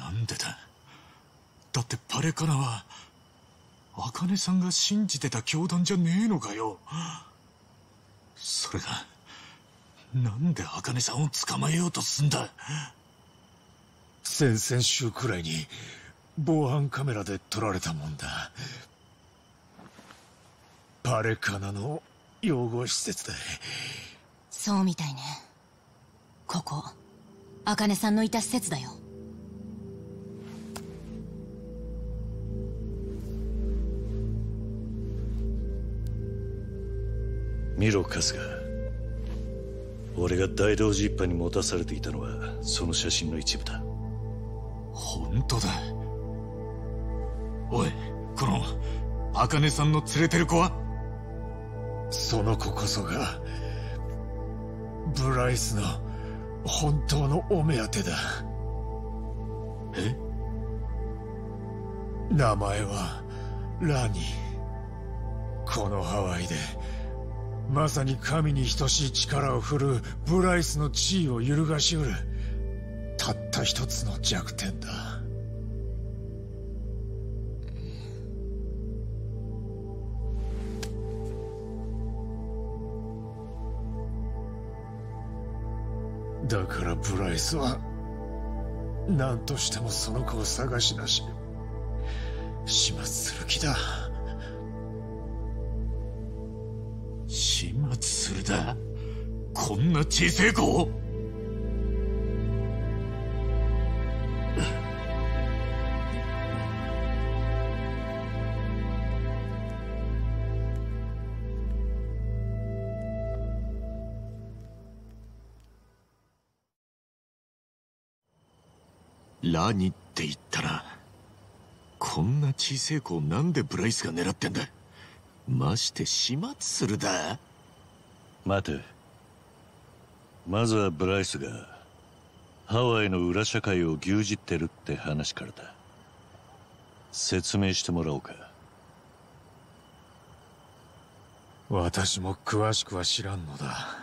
なんでだ。だってパレカナは茜さんが信じてた教団じゃねえのかよ。それがなんで茜さんを捕まえようとすんだ。 先々週くらいに防犯カメラで撮られたもんだ。パレカナの養護施設だ。 そうみたいね。ここ茜さんのいた施設だよ。 見ろ春日、俺が大道寺一派に持たされていたのはその写真の一部だ。 本当だ。おい、この茜さんの連れてる子は。 その子こそがブライスの本当のお目当てだ。 え？ 名前はラニ。このハワイでまさに神に等しい力を振るうブライスの地位を揺るがしうるたった一つの弱点だ。だからブライスは何としてもその子を探し出し始末する気だ。 始末するだ。こんな小せえ子を。ラニって言ったな。こんな小せえ子をなんでブライスが狙ってんだ。まして始末するだ。 待て、まずはブライスがハワイの裏社会を牛耳ってるって話からだ。説明してもらおうか。 私も詳しくは知らんのだ。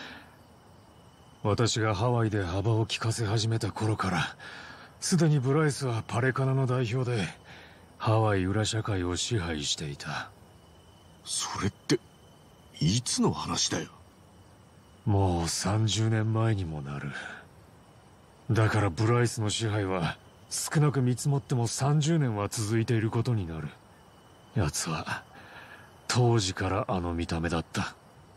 私がハワイで幅を利かせ始めた頃からすでにブライスはパレカナの代表でハワイ裏社会を支配していた。 それっていつの話だよ。 もう30年前にもなる。だからブライスの支配は少なく見積もっても30年は続いていることになる。奴は当時からあの見た目だった。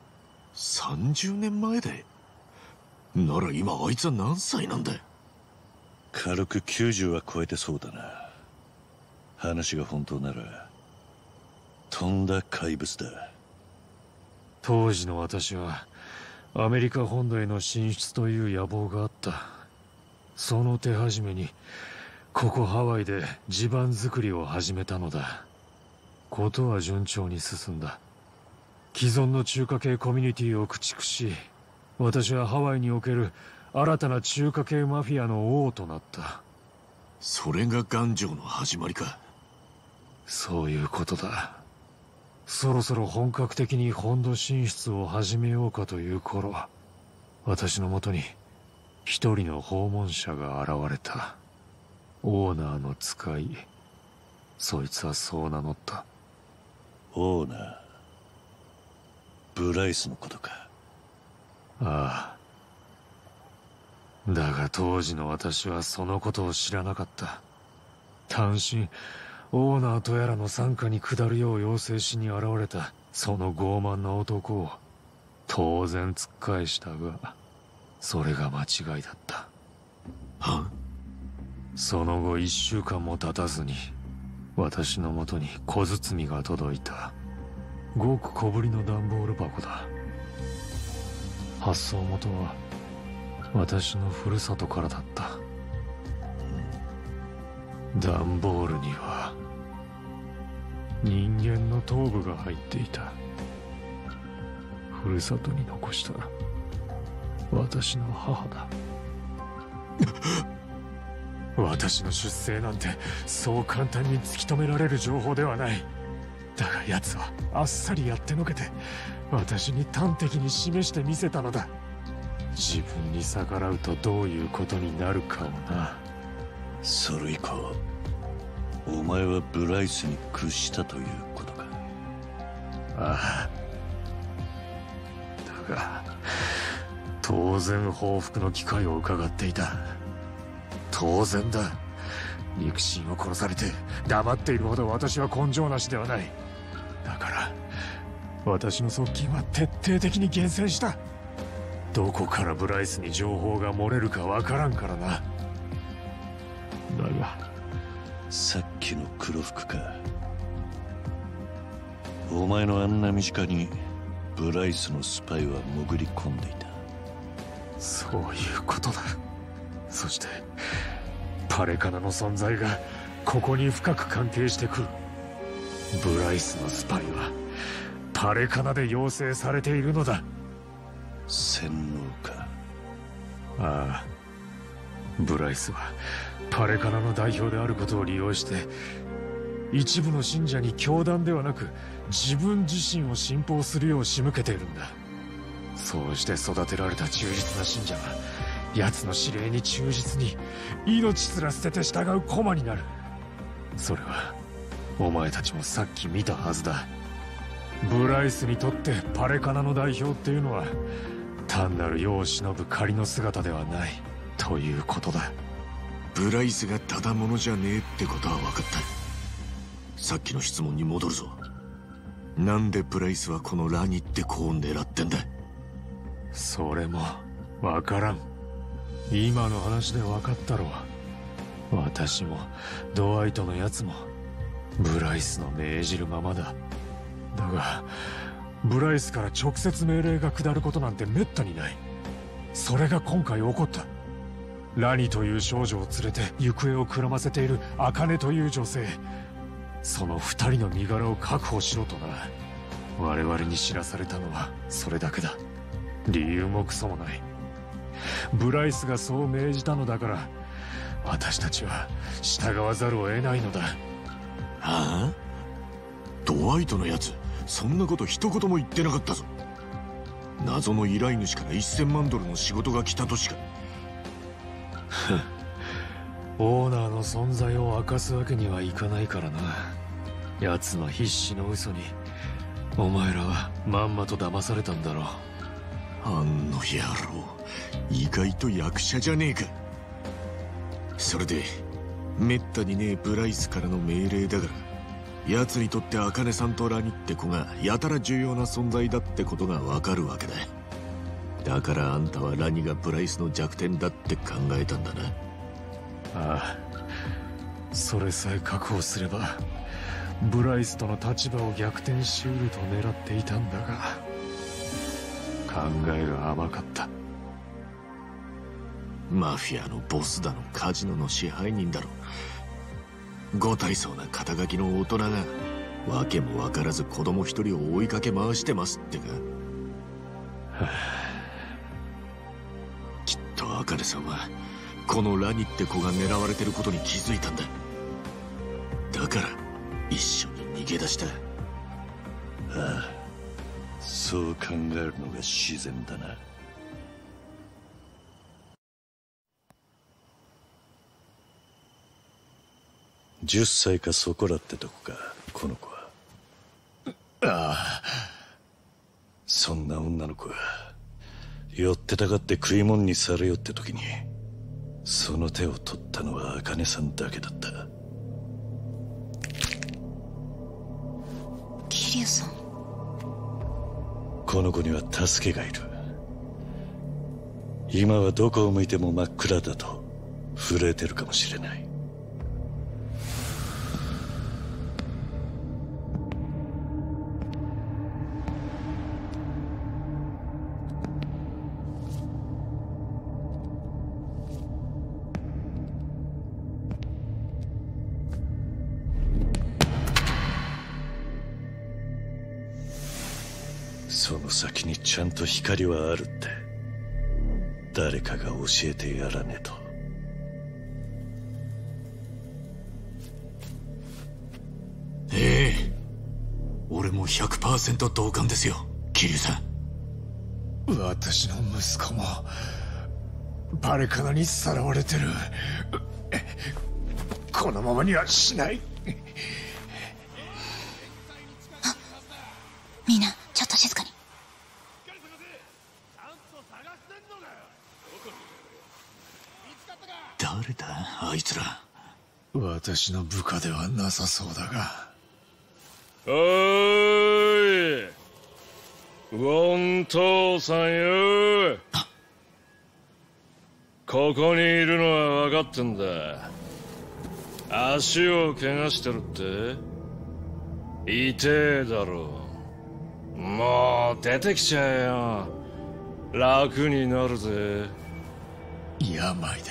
30年前でなら今あいつは何歳なんだよ。 軽く90は超えてそうだな。話が本当ならとんだ怪物だ。 当時の私はアメリカ本土への進出という野望があった。その手始めにここハワイで地盤作りを始めたのだ。ことは順調に進んだ。既存の中華系コミュニティを駆逐し、私はハワイにおける新たな中華系マフィアの王となった。 それが頑丈の始まりか。 そういうことだ。そろそろ本格的に本土進出を始めようかという頃、私のもとに一人の訪問者が現れた。オーナーの使い。そいつはそう名乗った。 オーナー、ブライスのことか。 ああ。だが当時の私はそのことを知らなかった。単身オーナーとやらの傘下に下るよう要請しに現れたその傲慢な男を当然突っ返したが、それが間違いだった。 は？ その後1週間も経たずに私のもとに小包が届いた。ごく小ぶりの段ボール箱だ。発送元は私のふるさとからだった。段ボールには人間の頭部が入っていた。ふるさとに残した私の母だ。私の出生なんてそう簡単に突き止められる情報ではない。だが奴はあっさりやってのけて私に端的に示してみせたのだ。自分に逆らうとどういうことになるかをな。 それ以降お前はブライスに屈したということか。 ああ、だが当然報復の機会を伺っていた。当然だ。肉親を殺されて黙っているほど私は根性なしではない。だから私の側近は徹底的に厳選した。どこからブライスに情報が漏れるかわからんからな。だがさっきの黒服か。お前のあんな身近にブライスのスパイは潜り込んでいた。 そういうことだ。そしてパレカナの存在がここに深く関係してくる。ブライスのスパイはパレカナで養成されているのだ。 洗脳か。 ああ、ブライスはパレカナの代表であることを利用して一部の信者に教団ではなく自分自身を信奉するよう仕向けているんだ。そうして育てられた忠実な信者は奴の指令に忠実に命すら捨てて従う駒になる。それはお前たちもさっき見たはずだ。ブライスにとってパレカナの代表っていうのは単なる世を忍ぶ仮の姿ではないということだ。 ブライスがただものじゃねえってことは分かった。さっきの質問に戻るぞ。なんでブライスはこのラニって子を狙ってんだ。 それも分からん。今の話で分かったろう。私もドワイトのやつもブライスの命じるままだ。だがブライスから直接命令が下ることなんてめったにない。それが今回起こった。ラニという少女を連れて行方をくらませているアカネという女性、その二人の身柄を確保しろとな。我々に知らされたのはそれだけだ。理由もクソもない。ブライスがそう命じたのだから私たちは従わざるを得ないのだ。 はあ？ドワイトのやつそんなこと一言も言ってなかったぞ。謎の依頼主から1000万ドルの仕事が来たとしか。 オーナーの存在を明かすわけにはいかないからな。奴の必死の嘘にお前らはまんまと騙されたんだろう。 あんの野郎意外と役者じゃねえか。それでめったにねえブライスからの命令だから奴にとってアカネさんとラニって子がやたら重要な存在だってことがわかるわけだ。だからあんたはラニがブライスの弱点だって考えたんだな。 ああ、それさえ確保すればブライスとの立場を逆転しうると狙っていたんだが考えが甘かった。 マフィアのボスだのカジノの支配人だろ。ご大層な肩書きの大人が訳も分からず子供一人を追いかけ回してますってか。きっとアカネさんはこのラニって子が狙われてることに気づいたんだ。だから一緒に逃げ出した。 ああ、そう考えるのが自然だな。10歳かそこらってとこか、この子は。 ああ、 そんな女の子が寄ってたかって食い物にされよって時にその手を取ったのは茜さんだけだった。 キリュウさん。 この子には助けがいる。今はどこを向いても真っ暗だと震えてるかもしれない。その先にちゃんと光はあるって誰かが教えてやらねえと。 ええ、俺も 100% 同感ですよ、キリュウさん。 私の息子もパレカナにさらわれてる。 このままにはしない。 みんなちょっと静かに。 誰だあいつら。 私の部下ではなさそうだが。 おーい、ウォン父さんよ。ここにいるのは分かってんだ。足を怪我してるって痛えだろ。もう出てきちゃえよ。楽になるぜ。 病だ。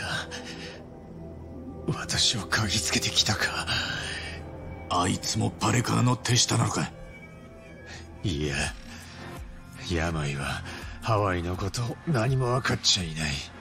私を嗅ぎつけてきたか。 あいつもパレカナの手下なのか。 いや、病はハワイのこと何も分かっちゃいない。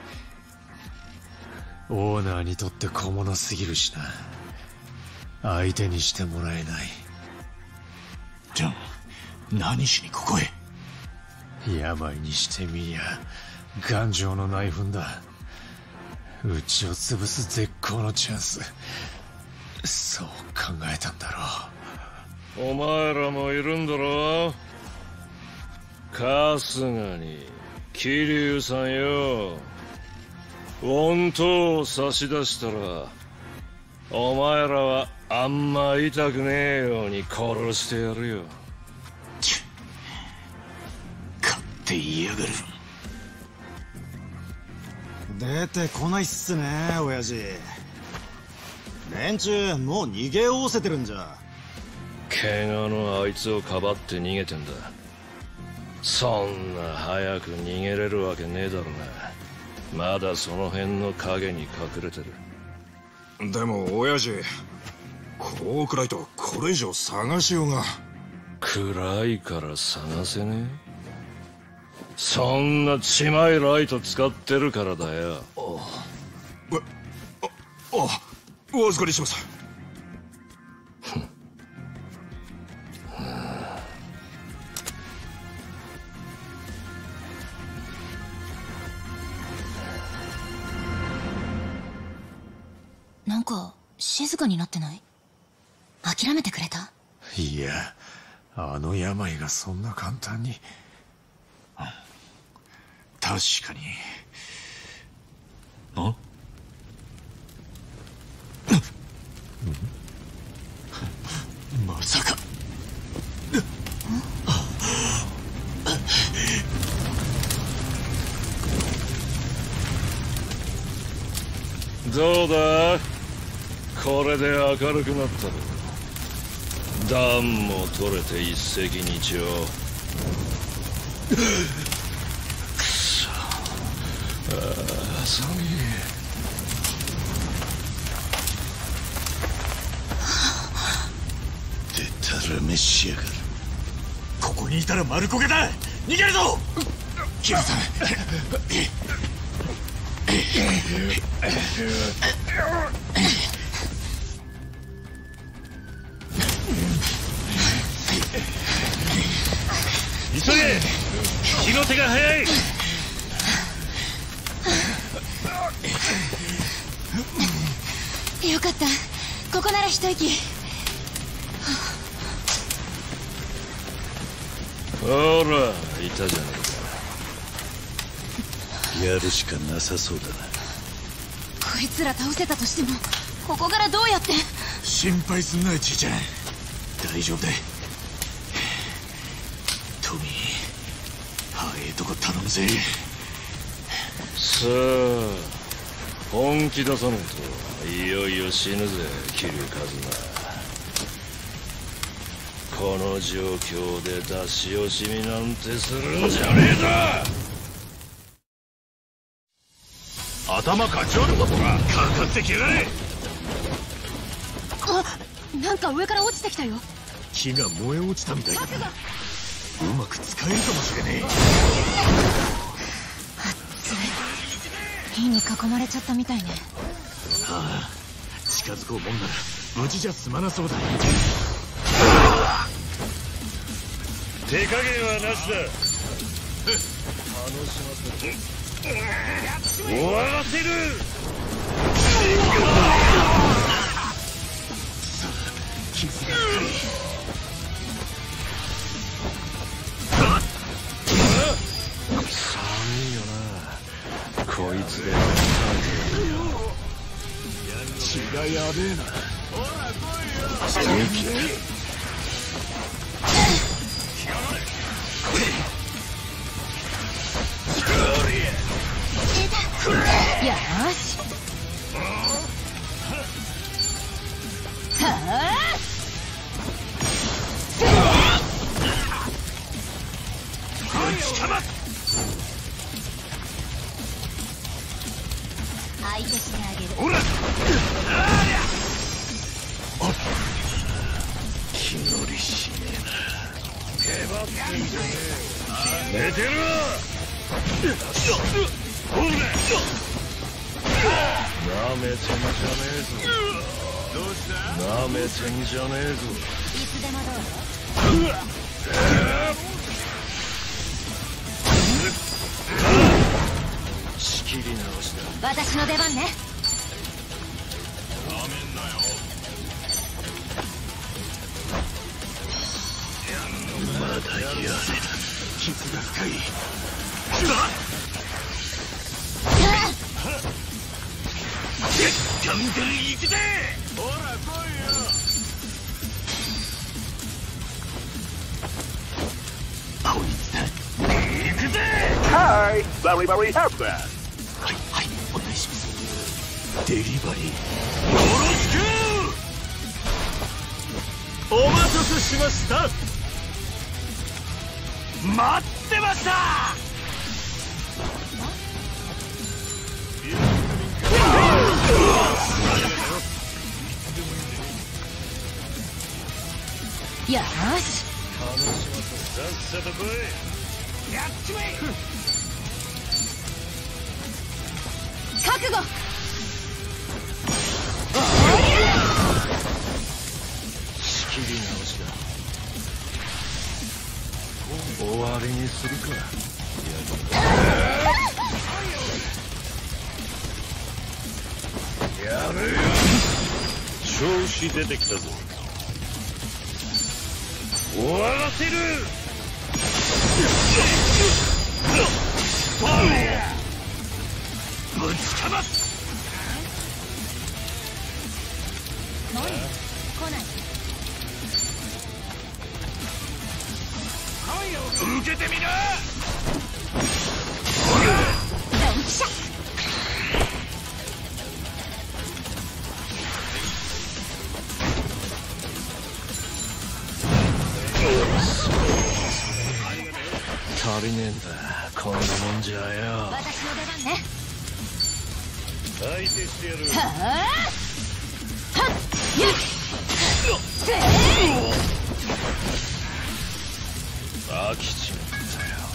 オーナーにとって小物すぎるしな。相手にしてもらえない。 じゃあ何しにここへ。 病にしてみりゃ頑丈の内紛だ。うちを潰す絶好のチャンス。そう考えたんだろう。お前らもいるんだろ。春日に桐生さんよ。本当を差し出したらお前らはあんま痛くねえように殺してやるよ。 勝手言いやがる。 出てこないっすね親父。連中もう逃げおおせてるんじゃ。 怪我のあいつをかばって逃げてんだ。そんな早く逃げれるわけねえだろな。まだその辺の影に隠れてる。 でも親父、こう暗いとこれ以上探しようが。 暗いから探せねえ。そんなちまいライト使ってるからだよ。 お預かりします。 なんか静かになってない？諦めてくれた？ いや、あの病がそんな簡単に。 確かに。あ？まさか。 どうだ、これで明るくなったろ。暖も取れて一石二鳥。くそ、寒い。 でたらめしやがる。 ここにいたら丸焦げだ。逃げるぞキルさん。 急げ、火の手が早い。 よかった、ここなら一息。 ほら、いたじゃねえか。やるしかなさそうだな。 こいつら倒せたとしてもここからどうやって。 心配すんなじいちゃん、大丈夫だ。トミー、早えとこ頼むぜ。 さあ、本気出さねえといよいよ死ぬぜ、桐生一馬。この状況で出し惜しみなんてするんじゃねえぞ。 頭かち割ることがかかってきやがれ。 あ、なんか上から落ちてきたよ。 木が燃え落ちたみたいだな。うまく使えるかもしれねえ。 火に囲まれちゃったみたいね。 ああ、近づこうもんなら無事じゃ済まなそうだ。 手加減はなしだ。楽しませて終わらせる。 傷が深い。 寒いよな、こいつで血がやべえな。 よし。はあ。相手してあげる。ほら。 気乗りしねえな。寝てるわ。なめてんじゃねえぞ。どうした？なめてんじゃねえぞ。 いつでもどうぞ。 仕切り直しだ。 私の出番ね。 まだやれな。 傷が深い。ガンデル行くぜ。ほら来いよ。こいつだ。行くぜ。 はい、very very happy。 はいはい、お願いします。デリバリーよろしく。お待たせしました。待ってました。 よし。 さっさと来い。 やっちまえ。 覚悟。 仕切り直しだ。終わりにするか。やるよ。調子出てきたぞ。終わらせる。 ぶちかます。 何？来ない。 受けてみな。 ドンピシャ。 足りねえんだ、こんなもんじゃよ。 私の出番ね。 相手してやる。 はあ。はっ。やっ。 飽きちまったよ。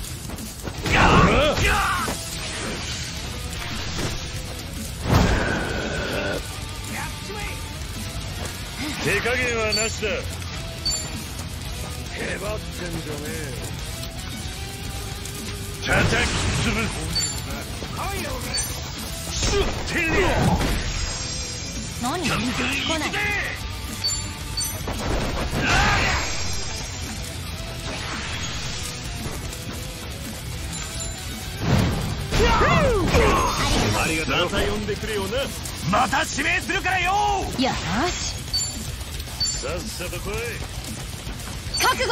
手加減はなしだ。へばってんじゃねえよ。叩き潰す。 何？来ない。 ありがとう。また呼んでくれよな。また指名するからよ。 よし。 さっさと来い。 覚悟。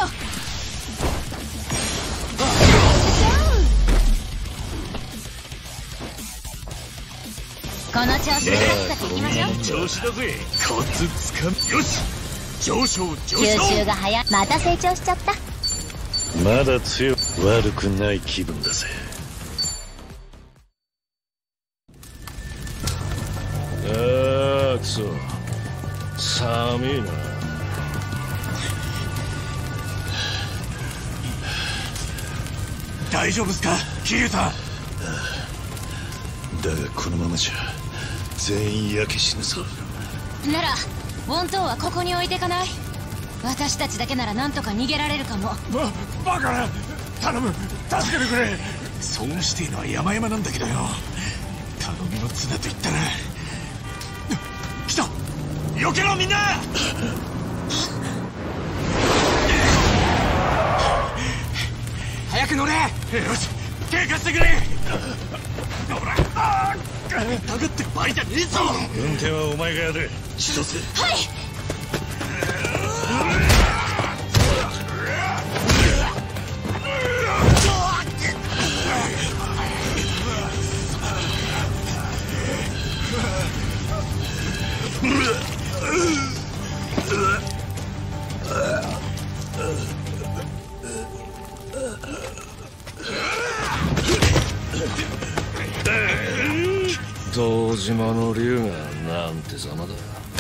この調子でさっさと行きましょう。 調子だぜ。コツつかみ。よし。上昇上昇。 吸収が早い。また成長しちゃった。 まだ強い。悪くない気分だぜ。くそ。寒いな。 大丈夫っすか、桐生さん。 だがこのままじゃ全員焼け死ぬぞ。 ならウォントーはここに置いてかない。私たちだけならなんとか逃げられるかも。 バカな。頼む、助けてくれ。そうしていのは山々なんだけどよ。頼みの綱と言ったら。来た、避けろみんな。 よし警戒してくれ。ほらたがってる場合じゃねえぞ。 運転はお前がやれ。千歳。 はい。 堂島の竜がなんてざまだ。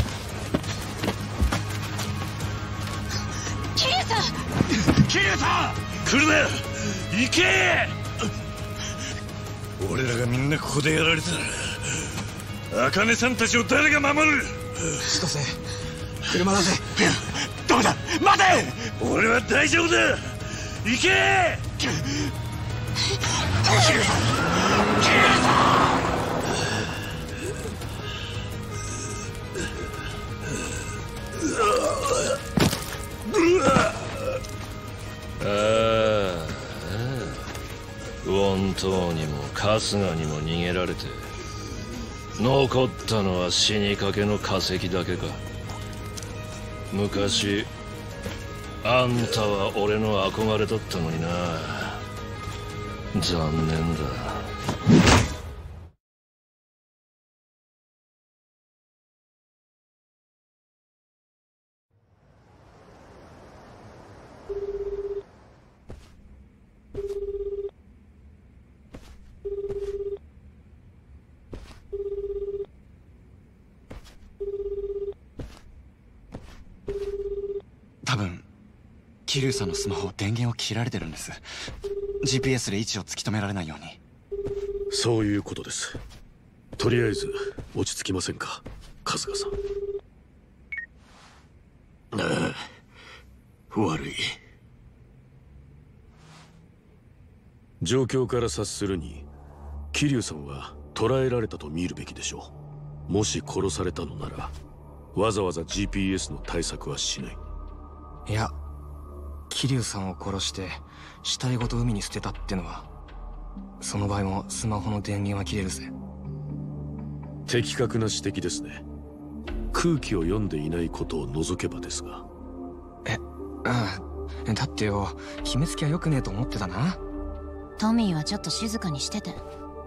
桐生さん、 桐生さん来るな。行け。俺らがみんなここでやられたら茜さんたちを誰が守る。 千歳、車だぜ。 ダメだ、待て。 俺は大丈夫だ。行け。 桐生さん、桐生さん。 本当にも春日にも逃げられて残ったのは死にかけの化石だけか。昔あんたは俺の憧れだったのにな。残念だ。 多分桐生さんのスマホ電源を切られてるんです。 GPS で位置を突き止められないように。 そういうことです。とりあえず落ち着きませんか、春日さん。 ああ、悪い。 状況から察するに桐生さんは捕らえられたと見るべきでしょう。もし殺されたのならわざわざ GPS の対策はしない。 いや、桐生さんを殺して死体ごと海に捨てたってのは、その場合もスマホの電源は切れるぜ。 的確な指摘ですね。空気を読んでいないことを除けばですが。 だってよ、決めつけは良くねえと思ってたな。 トミーはちょっと静かにしてて。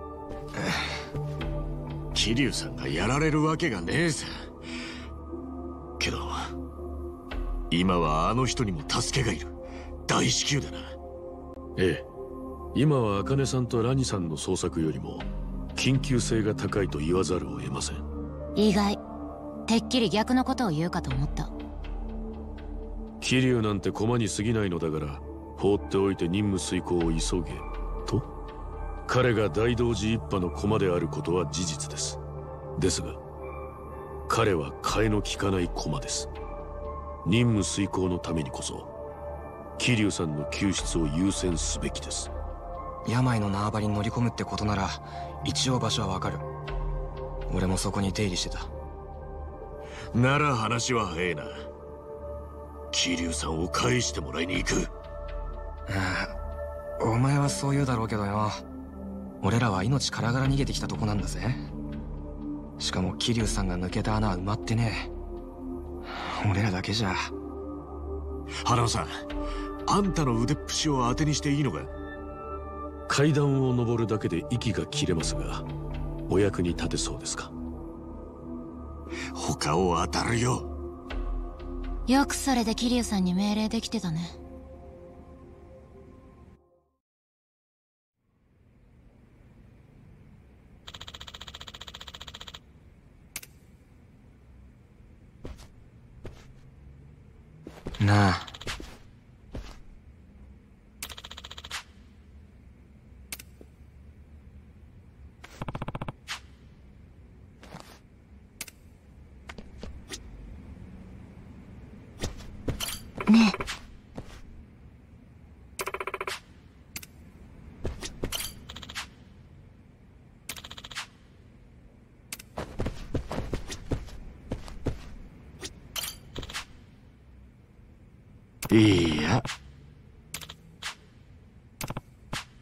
桐生さんがやられるわけがねえさ。けど今はあの人にも助けがいる。大至急だな。 ええ、今は茜さんとラニさんの捜索よりも緊急性が高いと言わざるを得ません。 意外。てっきり逆のことを言うかと思った。 桐生なんて駒に過ぎないのだから放っておいて任務遂行を急げと。彼が大同寺一派の駒であることは事実です。ですが彼は替えの利かない駒です。任務遂行のためにこそ桐生さんの救出を優先すべきです。 病の縄張りに乗り込むってことなら一応場所はわかる。俺もそこに出入りしてた。 なら話は早えな。桐生さんを返してもらいに行く。 お前はそう言うだろうけどよ、俺らは命からがら逃げてきたとこなんだぜ。しかも桐生さんが抜けた穴は埋まってねえ。俺らだけじゃ。 花尾さん、あんたの腕っぷしを当てにしていいのか。 階段を登るだけで息が切れますが、お役に立てそうですか。 他を当たるよ。 よくそれで桐生さんに命令できてたね。 なあ、 ねえ。いや、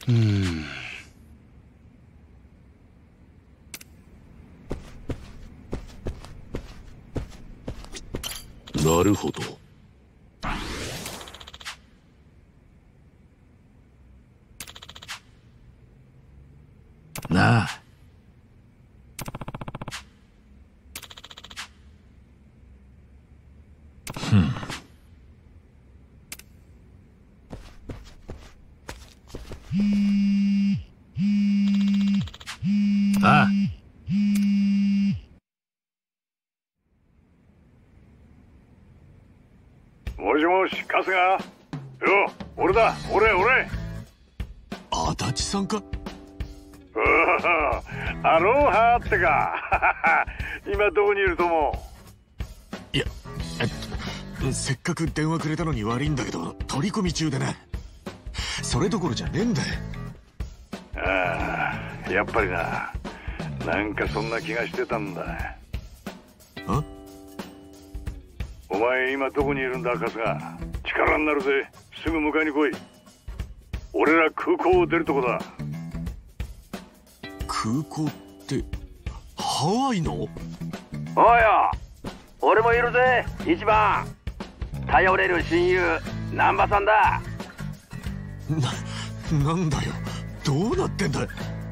なるほど。 なあ。ああ。 もしもし、春日。よ、俺だ、俺。 足立さんか？ アロハってか。今どこにいると思う？いや、せっかく電話くれたのに悪いんだけど、取り込み中でな。それどころじゃねえんだよ。 ああ、やっぱりな。なんかそんな気がしてたんだ。 あ？ お前今どこにいるんだ、春日。力になるぜ。すぐ迎えに来い。俺ら空港を出るとこだ。 空港ってハワイの？おいよ、 俺もいるぜ。一番頼れる親友難波さんだ。 なんだよ、どうなってんだ。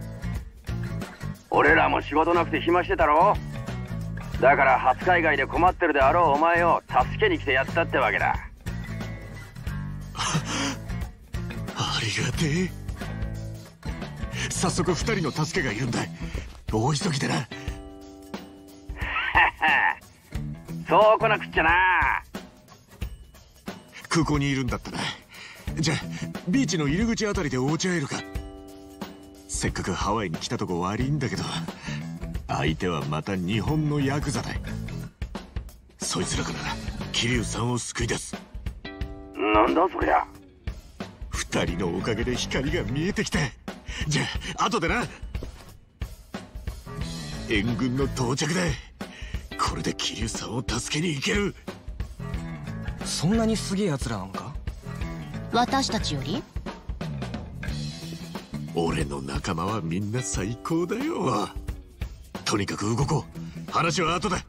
俺らも仕事なくて暇してたろ。だから初海外で困ってるであろうお前を助けに来てやったってわけだ。 ありがてえ。早速2人の助けがいるんだ。大急ぎでな。 そう来なくっちゃな。 空港にいるんだったな。じゃあビーチの入り口あたりでお茶会えるか。せっかくハワイに来たとこ悪いんだけど、相手はまた日本のヤクザだ。そいつらから桐生さんを救い出す。 なんだそりゃ。 2人のおかげで光が見えてきた。じゃあ後でな。援軍の到着だ。これで桐生さんを助けに行ける。 そんなにすげえ奴らなのか？ 私たちより？ 俺の仲間はみんな最高だよ。とにかく動こう。話は後だ。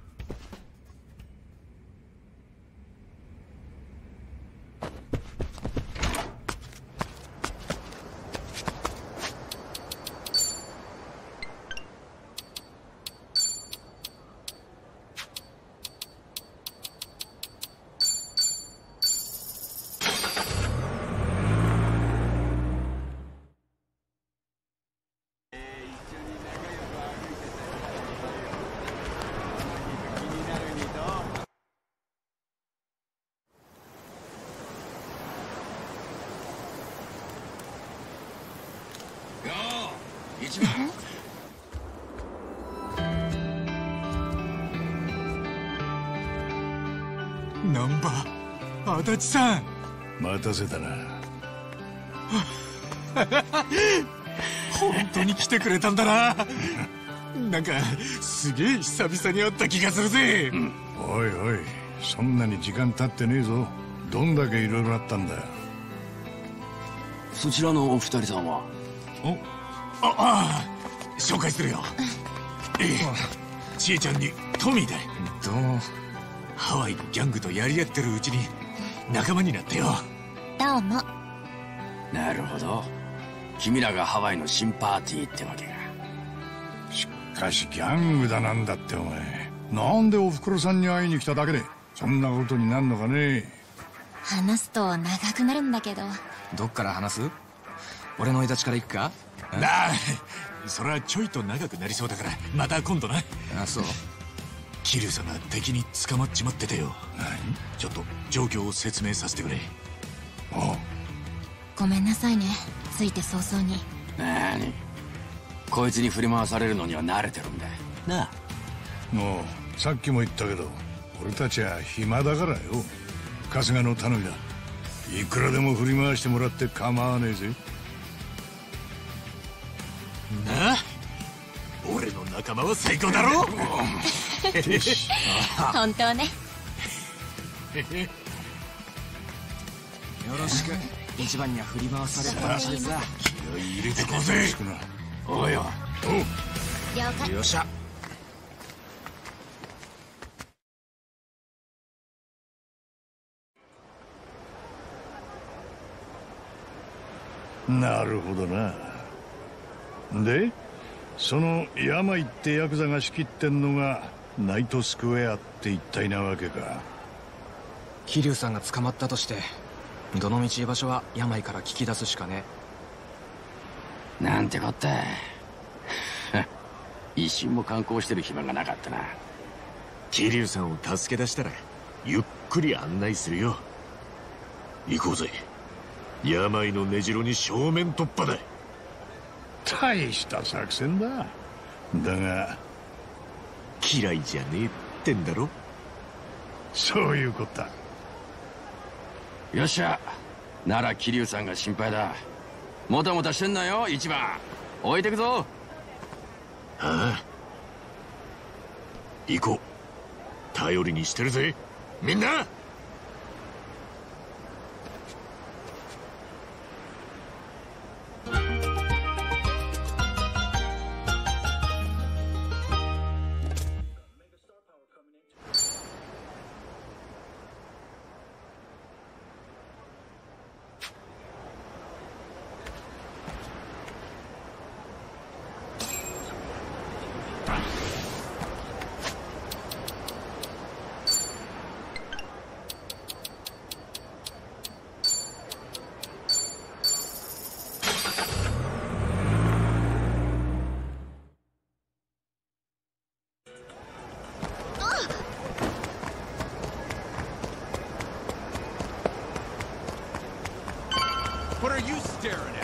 難波、足立さん。 待たせたな。 本当に来てくれたんだな。なんかすげえ久々に会った気がするぜ。 おいおい、そんなに時間経ってねえぞ。どんだけいろいろあったんだよ。 そちらのお二人さんは？ ああ、紹介するよ。ちえちゃんにトミーだ。 どうも。 ハワイのギャングとやり合ってるうちに仲間になったよ。 どうも。 なるほど、君らがハワイの新パーティーってわけか。 しかしギャングだなんだってお前、なんでおふくろさんに会いに来ただけでそんなことになんのかね。 話すと長くなるんだけど。 どっから話す？俺のいたちから行くか？ それはちょいと長くなりそうだからまた今度な。 あ、そう。 桐生さんが敵に捕まっちまっててよ。ちょっと状況を説明させてくれ。 ごめんなさいね、ついて早々に。 なに、こいつに振り回されるのには慣れてるんだなあ。 もうさっきも言ったけど、俺たちは暇だからよ。春日の頼みだ。いくらでも振り回してもらって構わねえぜ。 なあ、俺の仲間は最高だろ。 本当ね。 よろしく。 一番には振り回されっぱなしでさ。 気合い入れてこうぜ。 おうよ。 了解。 よっしゃ。 なるほどな。でその病ってヤクザが仕切ってんのがナイトスクエアって一体なわけか。 桐生さんが捕まったとしてどのみち居場所は病から聞き出すしかねえ。なんてこった。一瞬も観光してる暇がなかったな。 桐生さんを助け出したらゆっくり案内するよ。行こうぜ。病の根城に正面突破だ。 大した作戦だ。だが嫌いじゃねえってんだろ。 そういうこった。 よっしゃ。なら桐生さんが心配だ。もたもたしてんなよ一番。置いてくぞ。 ああ、行こう。頼りにしてるぜみんな。 What are you staring at?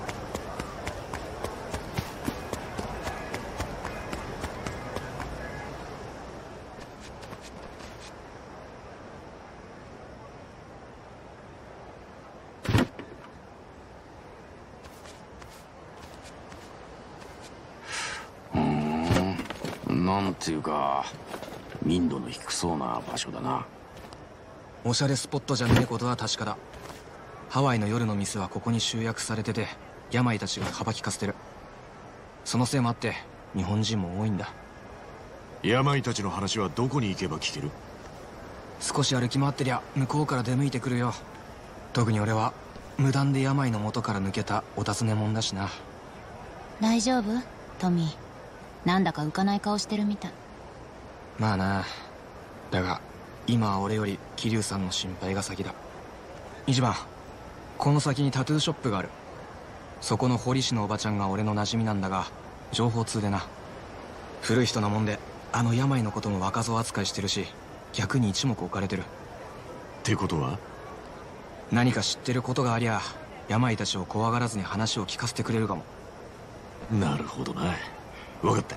Hmm. なんていうか民度の低そうな場所だな。 おしゃれスポットじゃねえことは確かだ。ハワイの夜の店はここに集約されてて病たちが幅利かせてる。そのせいもあって日本人も多いんだ。 病たちの話はどこに行けば聞ける？ 少し歩き回ってりゃ向こうから出向いてくるよ。特に俺は無断で病の元から抜けたお尋ね者だしな。 大丈夫トミー。なんだか浮かない顔してるみたい。 まあな。だが今は俺より桐生さんの心配が先だ。一番この先にタトゥーショップがある。そこの堀市のおばちゃんが俺の馴染みなんだが情報通でな。古い人なもんであの病のことも若造扱いしてるし逆に一目置かれてる。 ってことは何か知ってることがありゃ病たちを怖がらずに話を聞かせてくれるかも。 なるほどな。分かった。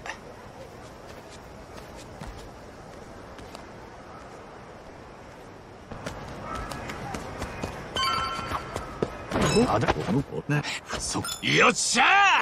あだなそよっしゃ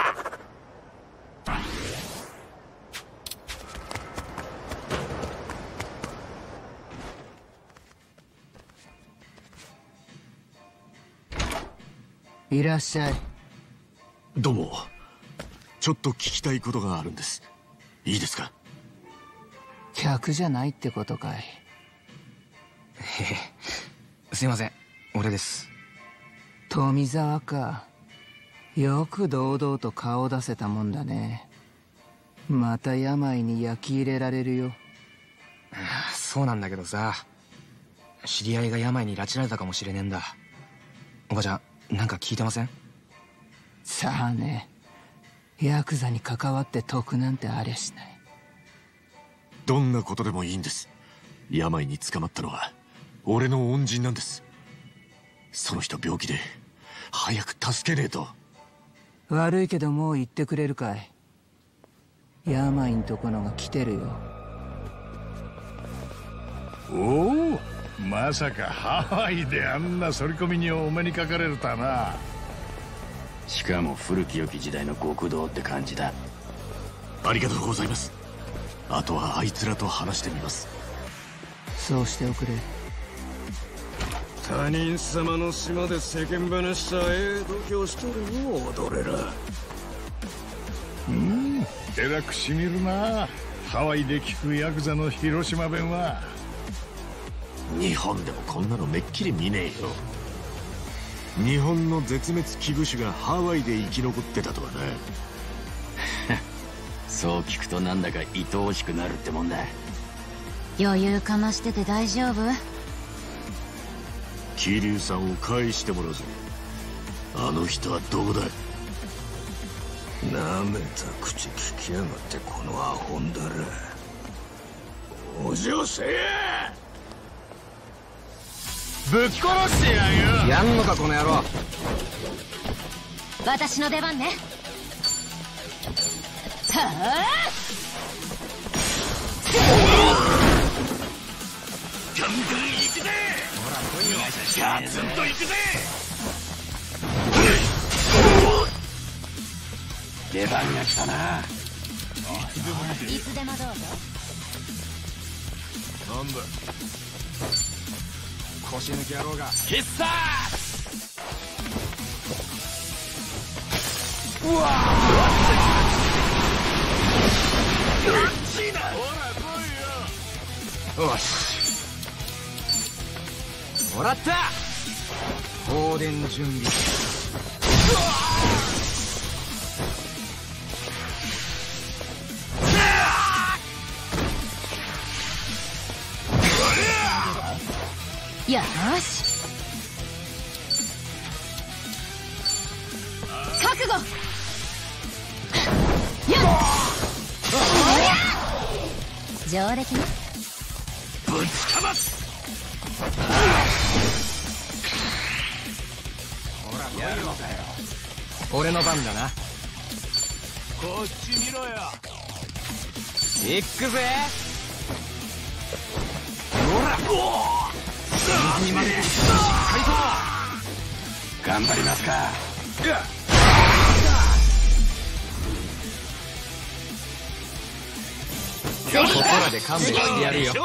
ー。いらっしゃい。 どうも。ちょっと聞きたいことがあるんです。いいですか？ 客じゃないってことかい。 へえ、すいません、俺です。 富沢か。よく堂々と顔を出せたもんだね。また病に焼き入れられるよ。 そうなんだけどさ、知り合いが病に拉致られたかもしれねえんだ。おばちゃん、なんか聞いてません？ さあね。ヤクザに関わって得なんてありゃしない。 どんなことでもいいんです。病に捕まったのは俺の恩人なんです。その人病気で早く助けねえと。 悪いけどもう言ってくれるかい。病んとこのが来てるよ。 おお、まさかハワイであんな反り込みにお目にかかれるとはな。 しかも古き良き時代の極道って感じだ。 ありがとうございます。あとはあいつらと話してみます。 そうしておくれ。 他人様の島で世間話した度胸しとるよ踊れら。 えらくしみるな。ハワイで聞くヤクザの広島弁は。 日本でもこんなのめっきり見ねえよ。日本の絶滅危惧種がハワイで生き残ってたとはな。 そう聞くとなんだか愛おしくなるってもんだ。 余裕かましてて大丈夫？ 桐生さんを返してもらうぞ。あの人はどこだ？ なめた口聞きやがってこのアホンだら。お嬢せや！ ぶっ殺してやるよ。やんのかこの野郎。 私の出番ね。はあ！ ガンガン行くぜ！ほら来いよ。ガツンと行くぜ！ 出番が来たな。 いつでもどうぞ。 なんだ腰抜き野郎が。必殺！うわよしもらった。放電準備。 よし覚悟。上出来ね。 ぶちかますほらやるのかよ。俺の番だな。 こっち見ろよ。 行くぜ。ほら水にまでしっかりと頑張りますか。 ここらで勘弁してやるよ。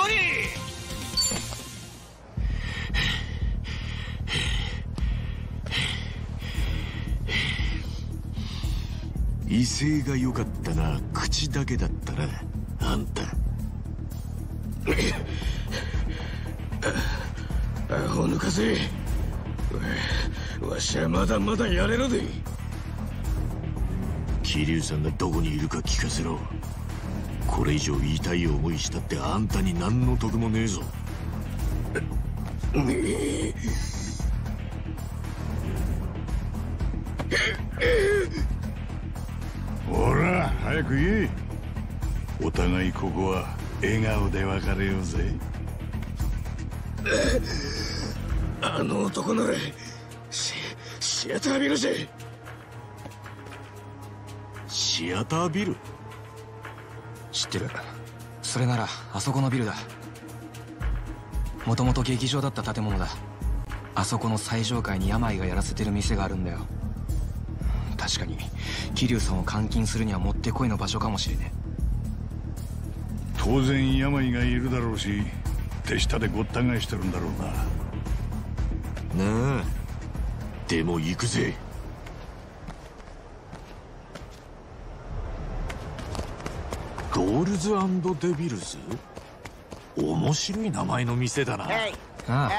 威勢が良かったな。口だけだったなあんた。 アホ抜かせ。わしはまだまだやれるで。 桐生さんがどこにいるか聞かせろ。これ以上痛い思いしたってあんたに何の得もねえぞ。 ほら早く言え。お互いここは笑顔で別れようぜ。 あの男ならシアタービルじゃ。 シアタービル？ 知ってる。それならあそこのビルだ。もともと劇場だった建物だ。あそこの最上階に病がやらせてる店があるんだよ。確かに桐生さんを監禁するにはもってこいの場所かもしれねえ。 当然病がいるだろうし、手下でごった返してるんだろうな。 なあ、でも行くぜ。ゴールズ&デビルズ？面白い名前の店だな。 ああ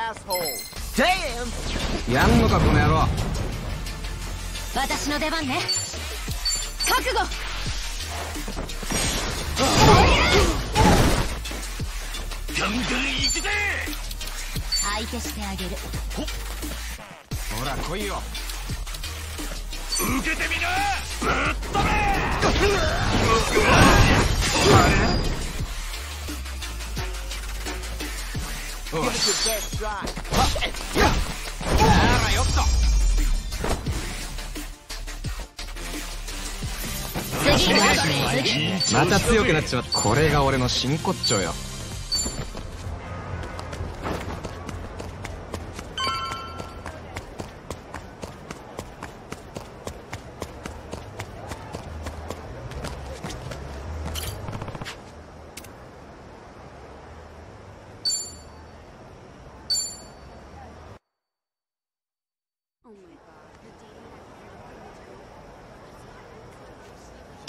やんのかこの野郎。 私の出番ね。覚悟。 ガンガン行くぜ。 相手してあげる。 ほら来いよ。 受けてみな。ぶっ飛べ。 よし。あらよっと。また強くなっちまった。これが俺の真骨頂よ。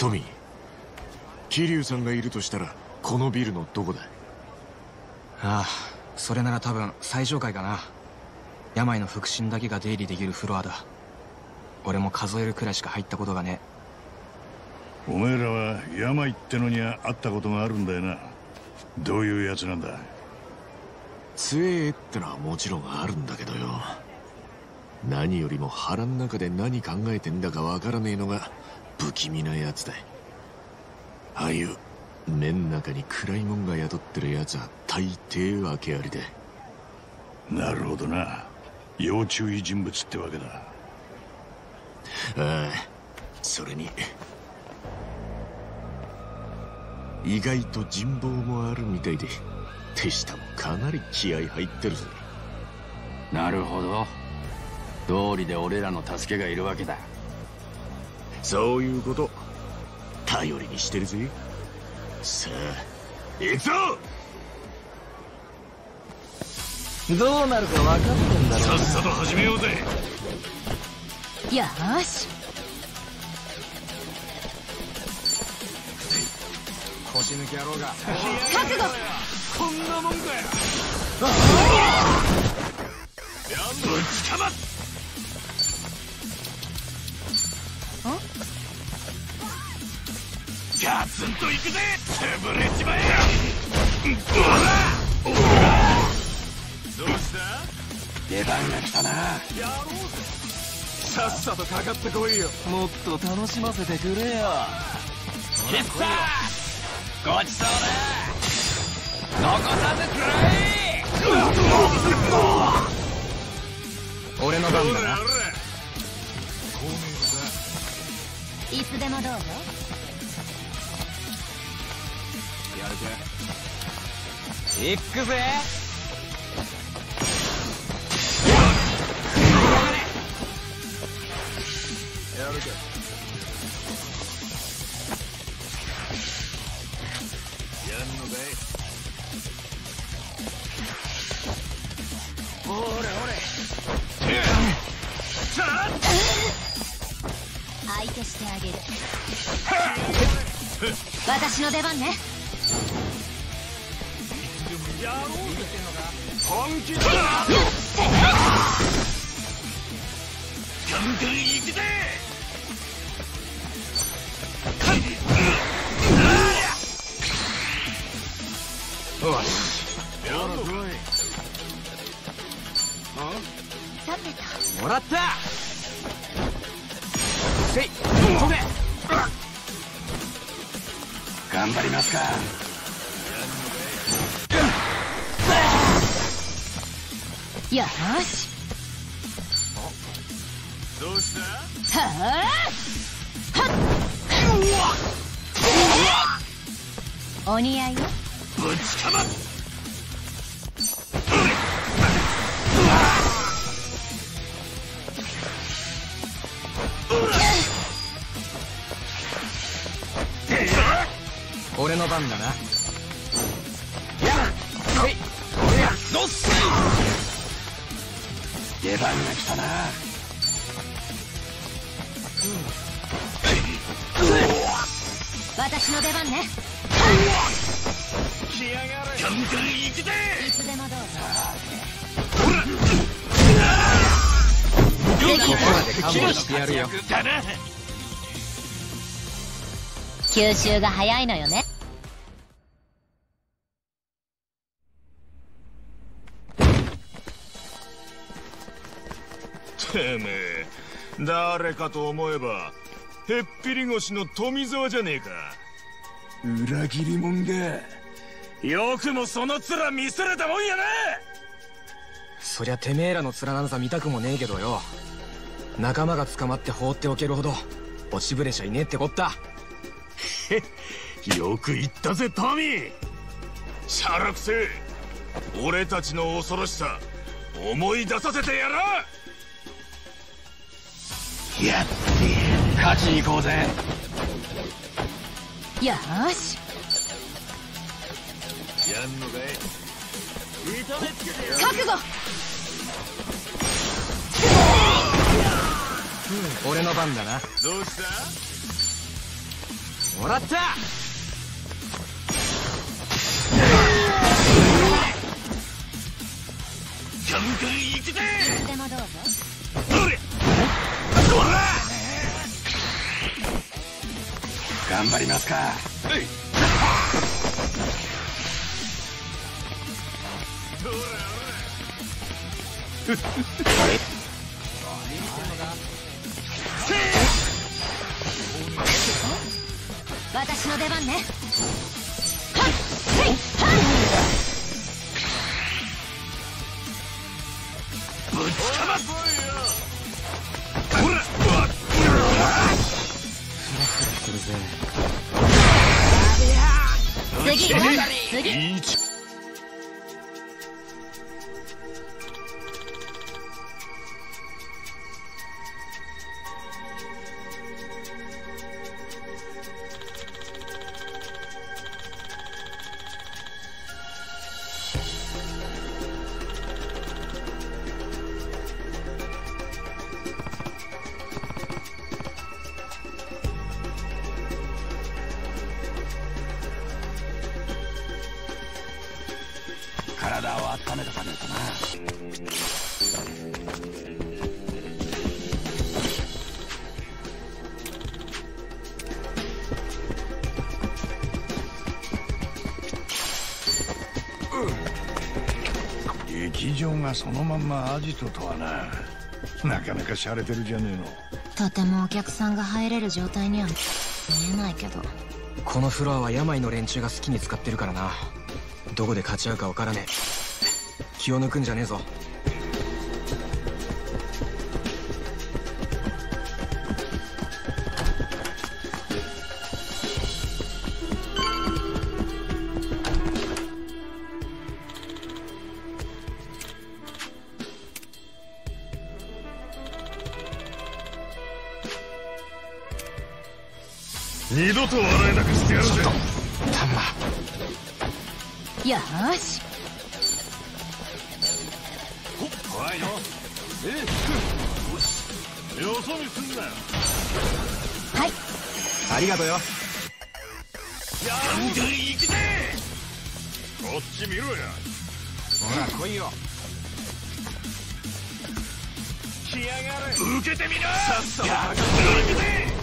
トミー、桐生さんがいるとしたらこのビルのどこだ？ ああ、それなら多分最上階かな。病の腹心だけが出入りできるフロアだ。俺も数えるくらいしか入ったことがねお前らは病ってのには会ったことがあるんだよな。どういうやつなんだ？ 強えってのはもちろんあるんだけどよ、何よりも腹ん中で何考えてんだかわからねえのが不気味なやつだ。ああいう目ん中に暗いもんが宿ってるやつは大抵訳ありで。 なるほどな、要注意人物ってわけだ。 ああ、それに意外と人望もあるみたいで、手下もかなり気合入ってるぜ。 なるほど、道理で俺らの助けがいるわけだ。 そういうこと頼りにしてるぜ。さあ行くぞ。 どうなるか分かってんだろうな。 さっさと始めようぜ。 よーし、 腰抜き野郎が覚悟。 こんなもんかよ。ぶちかまっ。ガツンといくぜ。潰れちまえ。どうした？ 出番が来たな。 さっさとかかってこいよ。 もっと楽しませてくれよ。 ヒッサー、ごちそうだ。残さず食らえ。 俺の番だな。 いつでもどうぞ。 やるぜ。いっくぜ。やるぜ。 やんのかい。 ほれほれ。相手してあげる。私の出番ね。 本気だ。ガンガン行くぜ。 よし。 さてと。 もらった。せい、飛べ。 頑張りますか。 よーし。 どうした？ はあ。お似合いよ。 ぶちかまっ。 俺の番だな。やっせい、どっせい。 出番が来たな。 私の出番ね。 来やがれ。ガンガン行くぜ。 いつでもどうぞ。 ここまで勘弁してやるよ。 吸収が早いのよね。 てめえ、誰かと思えばへっぴり腰の富沢じゃねえか。裏切り者が。よくもその面見せれたもんやな。 そりゃてめえらの面なんざ見たくもねえけどよ、仲間が捕まって放っておけるほど落ちぶれちゃいねえってこった。 よく言ったぜトミー。シャラクセ、俺たちの恐ろしさ思い出させてやら。 やって勝ちに行こうぜ。 よーし。 やんのかい。痛めつけてやる。 覚悟。 俺の番だな。 どうした？ もらった。 ガンガン行くぜ。 でもどうぞ。 頑張りますか。 私の出番ね。 ぶちかます。 ほら。フラフラするぜ。 次。 体を温めとかねえとな。 劇場がそのまんまアジトとはなかなか洒落てるじゃねえの。 とてもお客さんが入れる状態には見えないけど。 このフロアは病の連中が好きに使ってるからな。どこで勝ち合うか分からねえ。気を抜くんじゃねえぞ。 二度と笑えなくしてやるぜ。 タンマ。 よーし。 怖いの。 よそ見すんなよ。 はい。 ありがとうよ。 ガンガン行くぜ。 こっち見ろや。 ほら来いよ。 来やがれ。受けてみな。 さっさとガンガン行くぜ。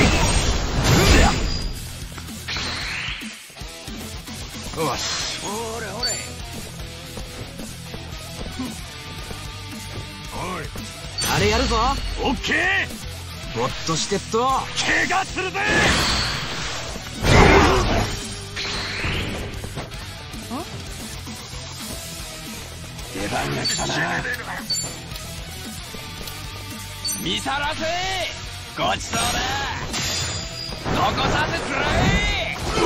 よし。 ほれほれ。 おい。 あれやるぞ。 オッケー。 ぼっとしてっと。 怪我するぜ。出番が来たな。見さらせ。ごちそうだ。残さずくらえ。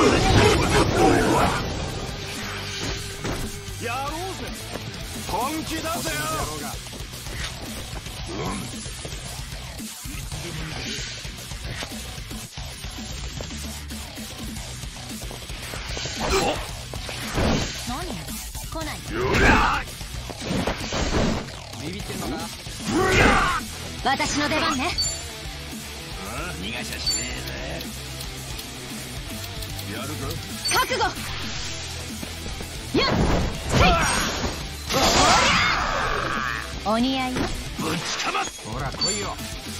やろうぜ。本気だぜよ。 何？来ない。 ビビってんのか？ 私の出番ね。 逃がしゃしねえぜ。やるぞ。 覚悟。やっ。お似合いよ。 ぶちかます。 ほら来いよ。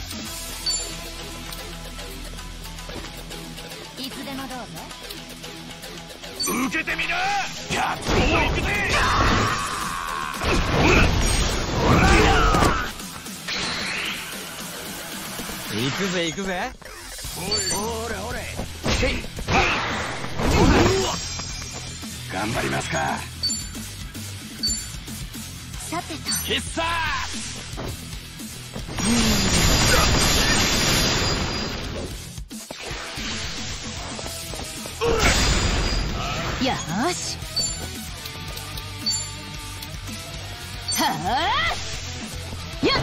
いつでもどうぞ。 受けてみな。ガッツポー行くぜ。 行くぜ行くぜ。 ほれほれ。頑張りますか。 さてと。 必殺。 よーし。はあ。やっ。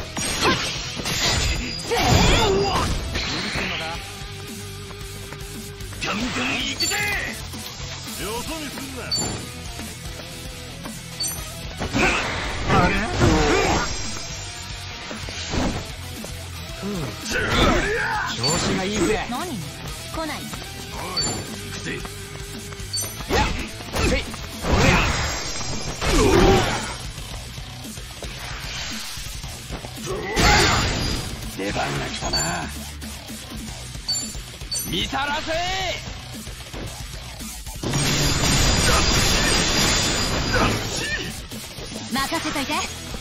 ガンガン行くぜ。 よそ見すんな。 あれ。 調子がいいぜ。 何？来ない。 出番が来たな。見さらせ。 任せといて。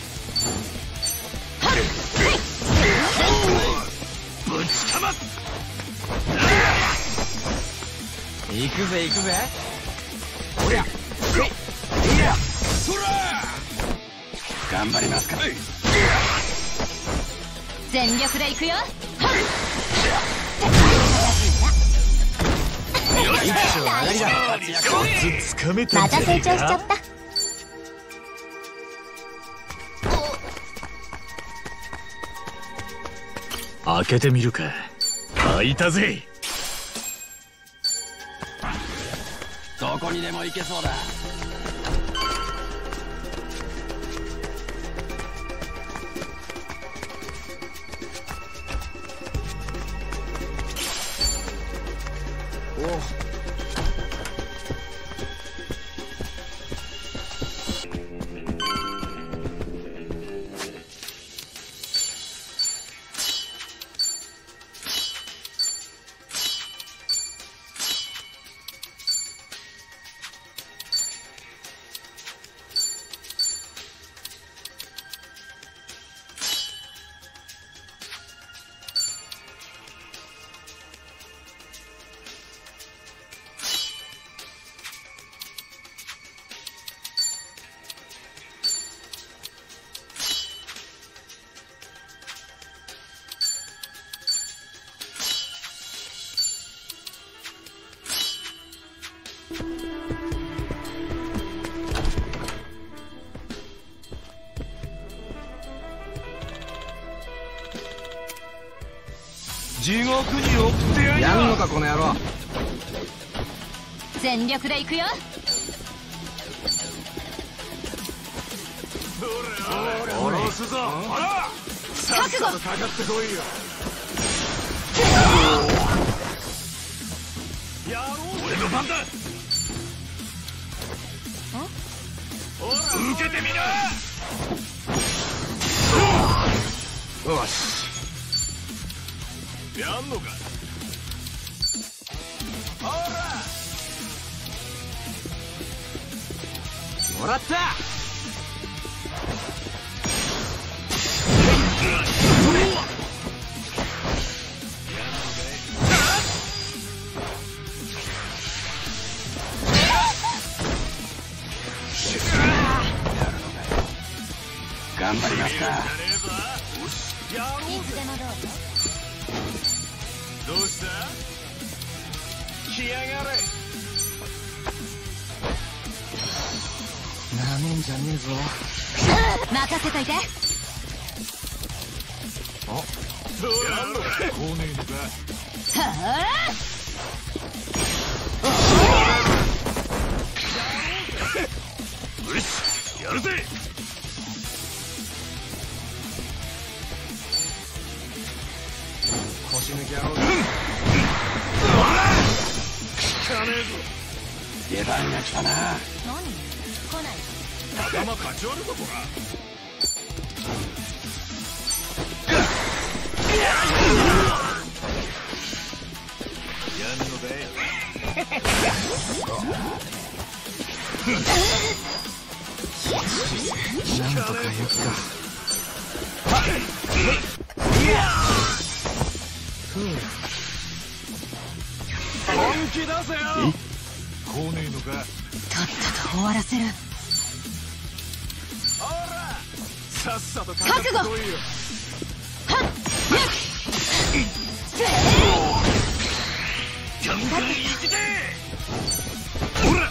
ぶちかます。行くぜ行くぜ。おりゃ。いや。そら。頑張りますから。 全力で行くよ。 また成長しちゃった。開けてみるか。開いたぜ。 どこにでも行けそうだ。 地獄に送ってやるよ。 やんのかこの野郎。 全力で行くよ。 おろすぞ。ほら、さっさとかかってこいよ。俺の番だ。受けてみな。 よし。 やんのか。ほら。 もらった。 頑張りますか。 いつでもどうぞ。 どうした？来やがれ。 なめんじゃねえぞ。 任せといて。 どうやんのか。こうねえのか。 はよし、やるぜ。 腰抜き野郎。 効かねえぞ。 出番が来たな。 何？来ない。 頭かち割るぞこら。やんのだよ。 なんとかやっか。 本気出せよ。こうねえのか。 とっとと終わらせる。 ほら、さっさとかかってこいよ。ガンガン行きてえ。ほら。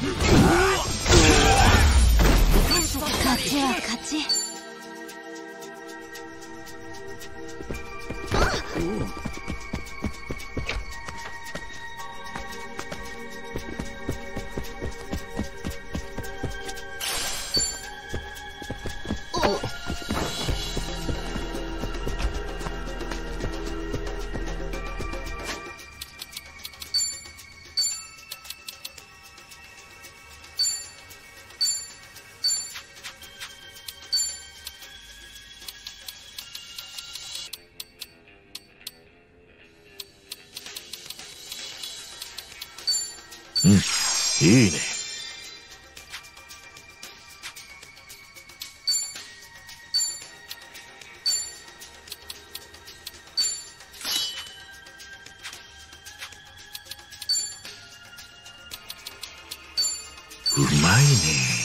勝ちは勝ち。 うん、いいね。うまいね。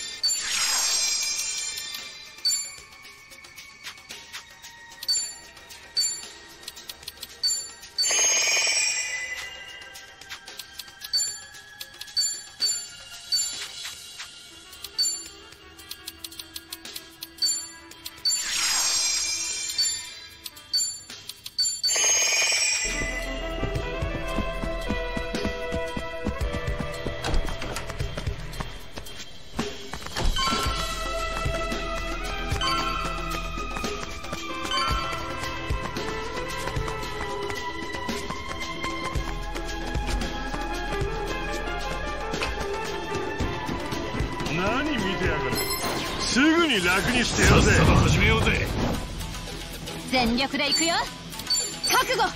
何見てやがる。すぐに楽にしてやるぜ。 さっさと始めようぜ。 全力で行くよ。覚悟。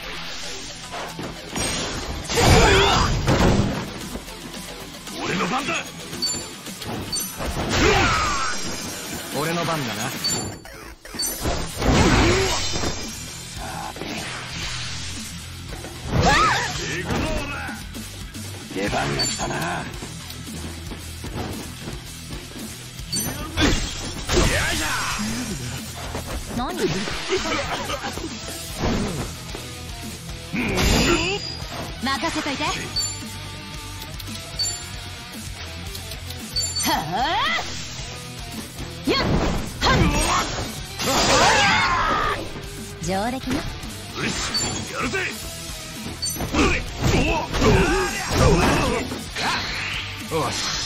俺の番だ。 俺の番だな。 行くぞオラ。出番が来たな。 何？任せといて。はあ。やっはっ。上出来な。 よし、やるぜ。 よし。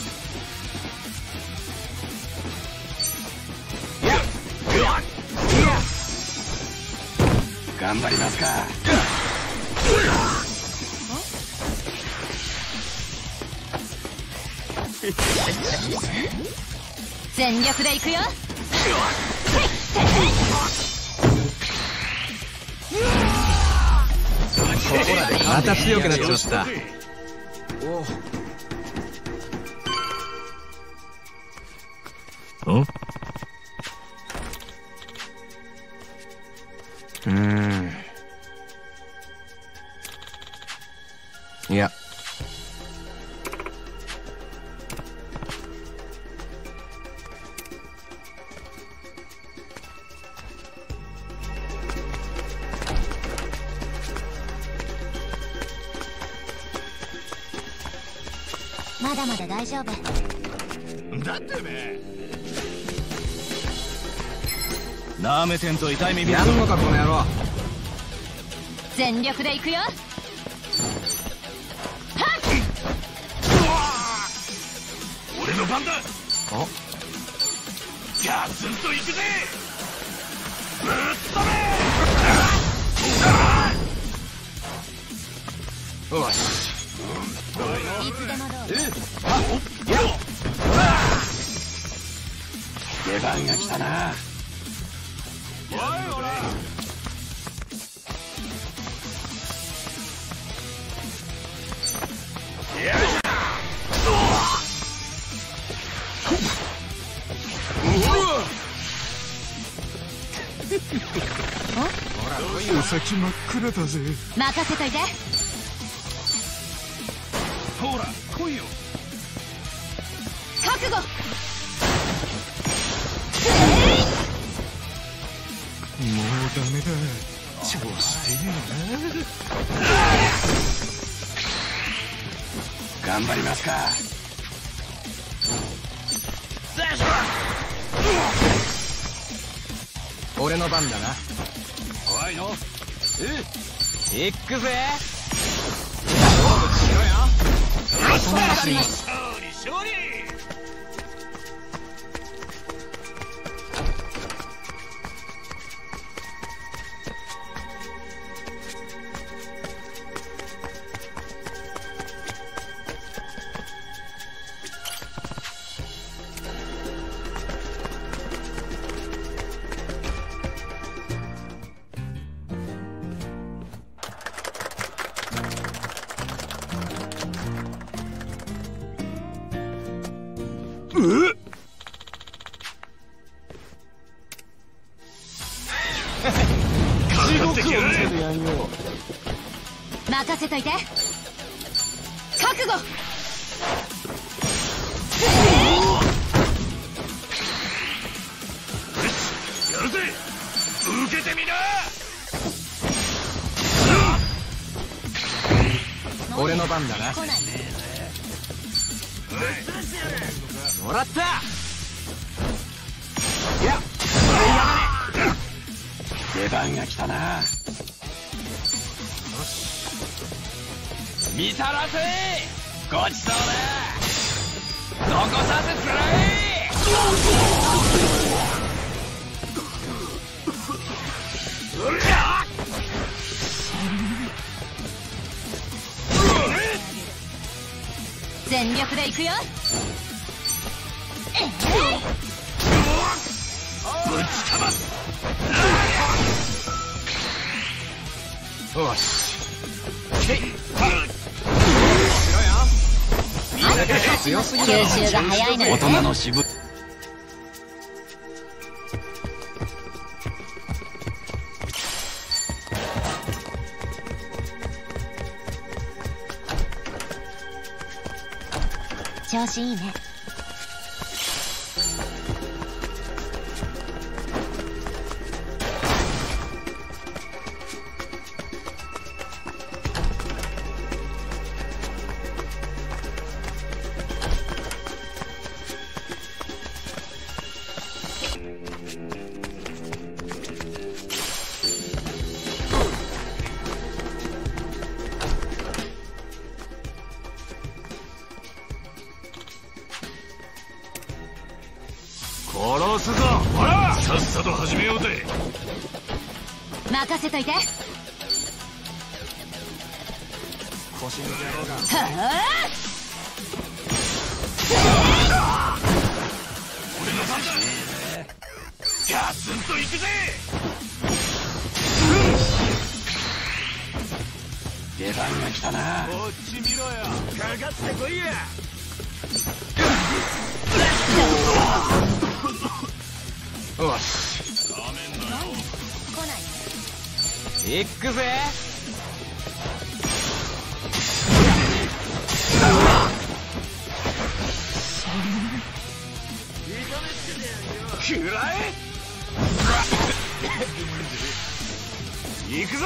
頑張りますか。 全力で行くよ。 また強くなっちまった。 お。 いや。 まだまだ大丈夫。 だってね。 なめてんと痛い目見る。 やんのかこの野郎。 全力で行くよ。 俺の番だ。 お。 ガツンと行くぜ。ぶっ飛べ。 よし。 いつでもどうぞ。 出番が来たな。おいおら。 お先真っ暗だぜ。 任せといて。 ほら来いよ。 覚悟。 もうダメだ。調子いいな。 頑張りますか。 俺の番だな。 怖いの。 行くぜ。勝負しろよ。 勝利勝利。 任せといて。覚悟。 やるぜ。受けてみな。 俺の番だな。もらった。いや、 出番が来たな。見さらせ。ごちそうだ。残させつらい。 全力で行くよ。 ぶちかます。 よし。 強すぎる。吸収が早いのよね。 大人の渋。 調子いいね。 殺すぞ。ほら、さっさと始めようぜ。 任せといて。 腰抜け野郎が。 俺の番だ。ガツンといくぜ。 出番が来たな。 こっち見ろよ。かかってこいや。 よし。行くぜ。 食らえ。行くぞ。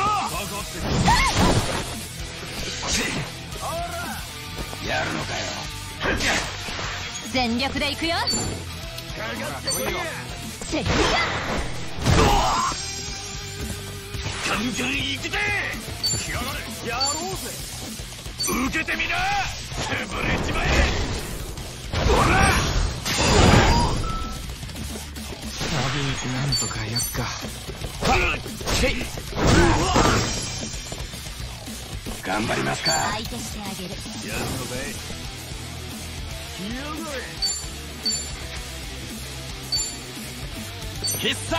やるのかよ。 全力で行くよ。せっかガンガン行くぜ。やろうぜ。受けてみな。潰れちまえ。ほら。 なんとかやっか。 頑張りますか。 相手してあげる。 やるのかい。 必殺。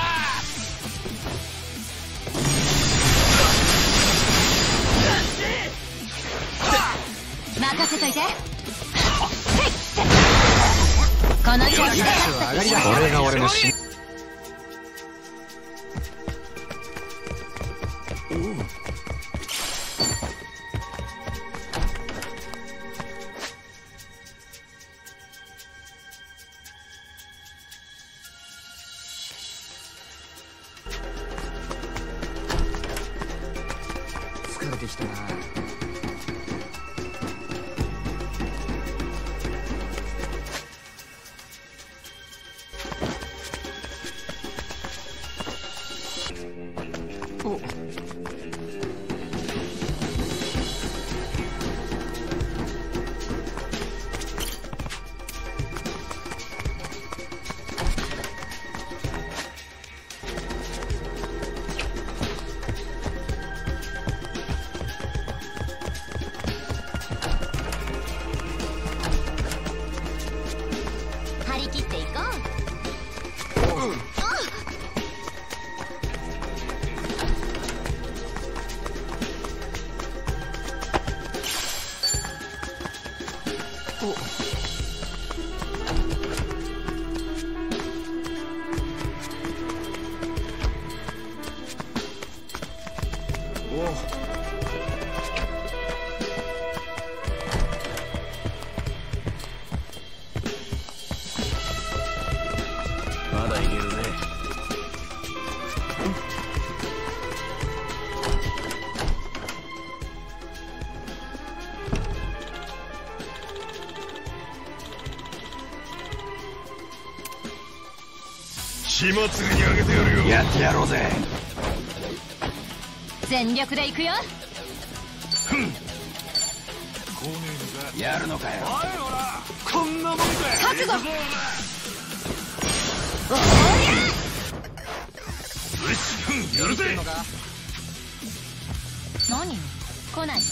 任せといて。この調子でこれが俺のし。疲れてきたな。お。 張り切っていこう。 火祭りにあげてやるよ。 やってやろうぜ。 全力で行くよ。 やるのかよ。 おいほら、こんなもんだよ。 覚悟。 よし、やるぜ。 何？来ないの？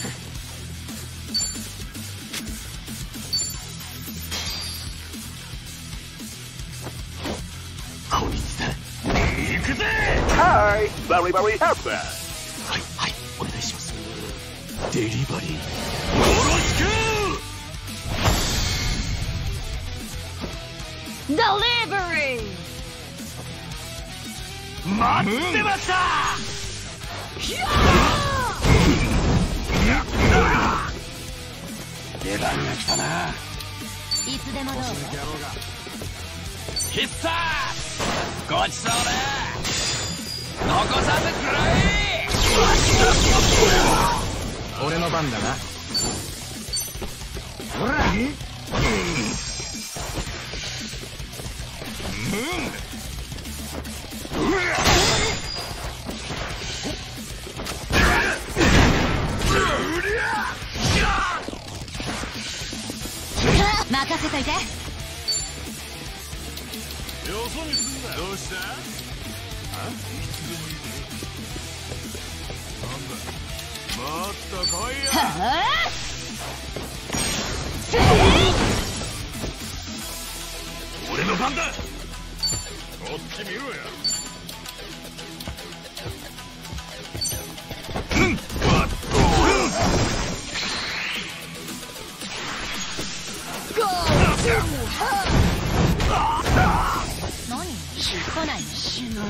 こいつだ。 行くぜ。はい、バリバリハーバー。 はいはい、お願いします。デリバリー。 よろしく。 デリバリー。 待ってました。 出番が来たな。 いつでもどうぞ。 必殺ごちそうだ。残さず食らえ。 俺の番だな。 ほら。 任せといて。 よそ見すんな。どうした？あ？いつでもいいぜ。なんだ。もっと来いよ。 はあ？ 俺の番だ。こっち見ろや。 何？来ないの？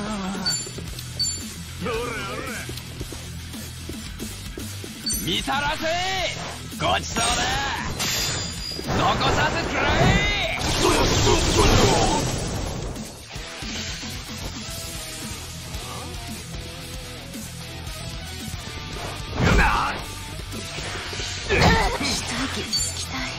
見さらせ。ごちそうだ。残さず食らえ。 一息つきたい。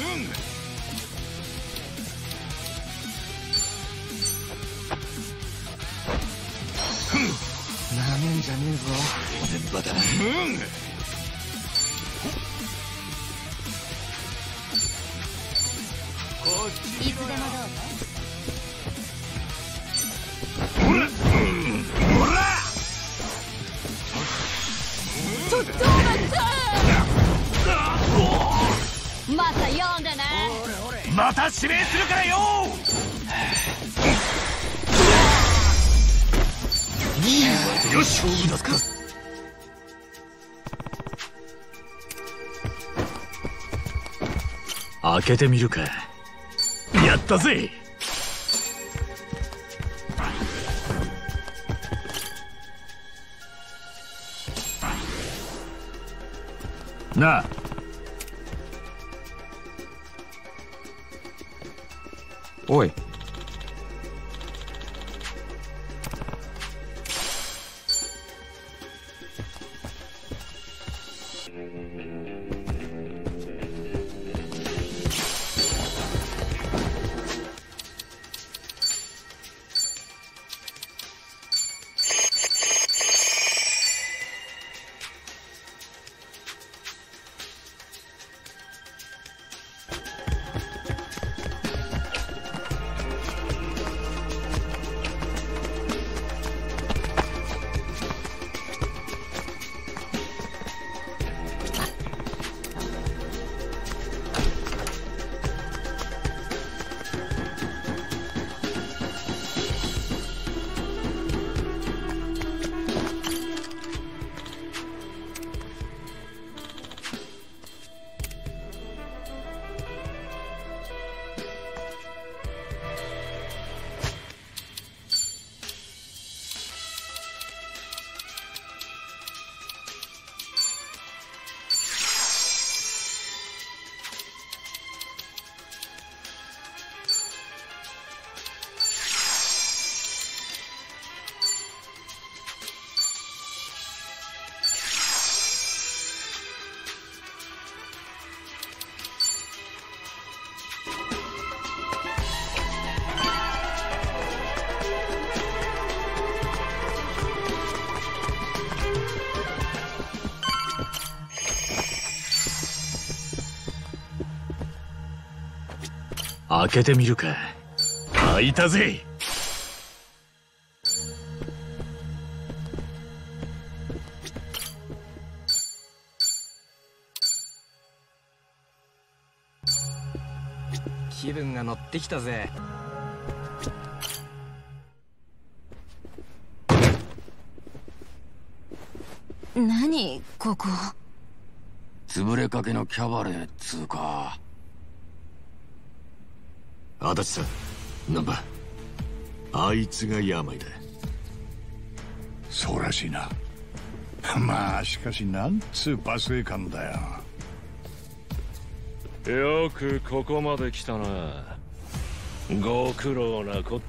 なめんじゃねえぞ。 全場だ。 いつでもどうぞ。ちょっと待って。また読んでね。 また指名するからよ。よし、勝負だか。 開けてみるか。やったぜ。なあ。 おい。 開けてみるか。開いたぜ。 気分が乗ってきたぜ。 何ここ。 潰れかけのキャバレーっつうか。 足立さん、ナンバー、あいつが病だ。 そうらしいな。まあしかしなんつうパスエ感だよ。 よくここまで来たな。ご苦労なこった。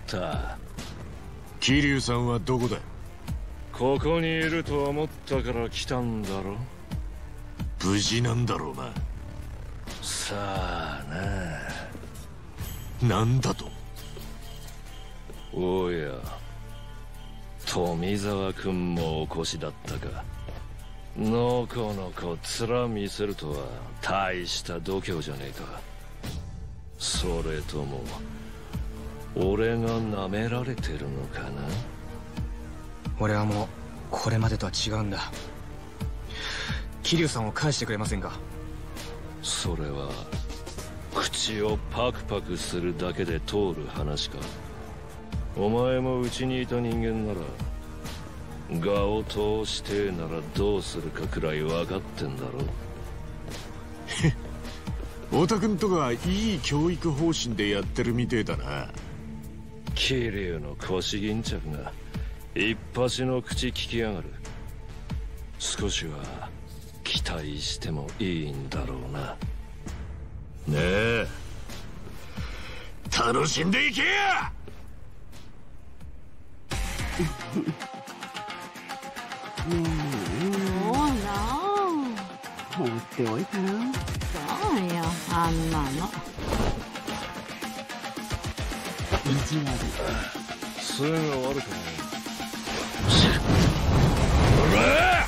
桐生さんはどこだ。 ここにいると思ったから来たんだろ。 無事なんだろうな。 さあな。なんだと。 おや、富沢君もお越しだったか。のこのこ面見せるとは大した度胸じゃねえか。それとも俺が舐められてるのかな。 俺はもうこれまでとは違うんだ。桐生さんを返してくれませんか。 それは口をパクパクするだけで通る話か。お前もうちにいた人間なら我を通してならどうするかくらい分かってんだろ。 太田君とかいい教育方針でやってるみてえだな。 桐生の腰巾着が一発の口聞きやがる。少しは期待してもいいんだろうな。 ねえ、楽しんでいけや。 ほら放っておいたら。そうよ、あんなの意地悪。 すぐ終わるかね。 おら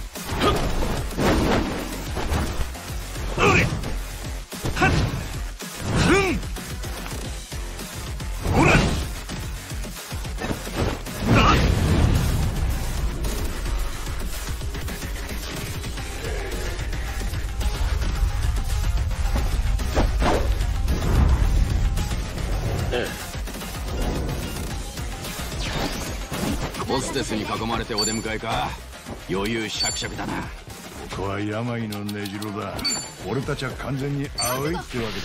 ホステスに囲まれてお出迎えか。余裕しゃくしゃくだな。 ここは病の根城だ。俺たちは完全にアウェイってわけだな。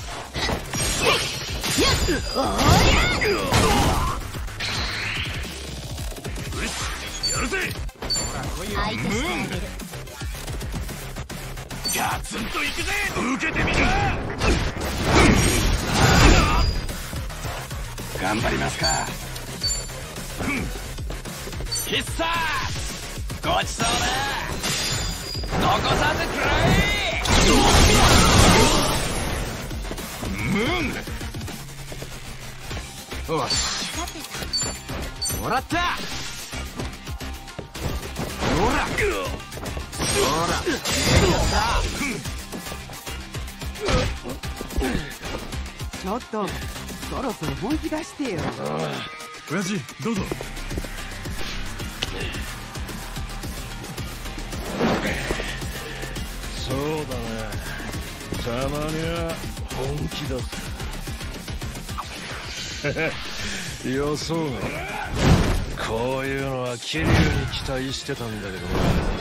やるぜ。 相手してあげる。 ガツンといくぜ。受けてみな。 頑張りますか。必殺ごちそうだ。残さずくらえ。よし、もらった。ほらほら、 ちょっとそろそろ本気出してよ。 親父、どうぞ。 そうだね、たまには本気だぜ。予想外。こういうのは桐生に期待してたんだけどな。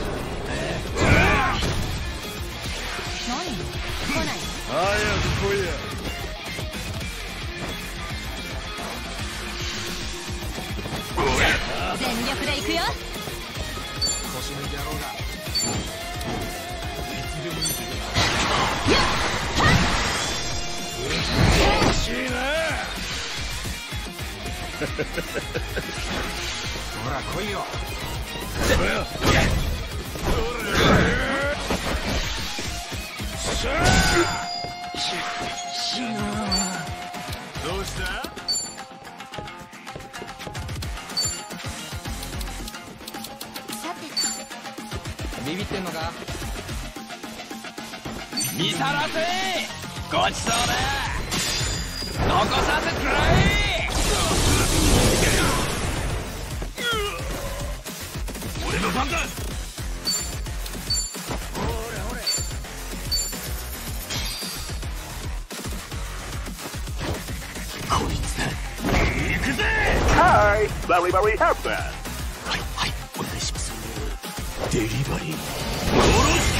何？来ない？ 早く来いや。 全力で行くよ。 腰抜いてやろうが。 欲しいな。 ほら来いよ。 どうした？ ビビってんのか。 見さらせ。ごちそうだ。 残させてくらえ。 俺の番だ。 こいつだ。 行くぜ。はい、バリバリハッパー。 はいはい、お願いします。デリバリー。 よろし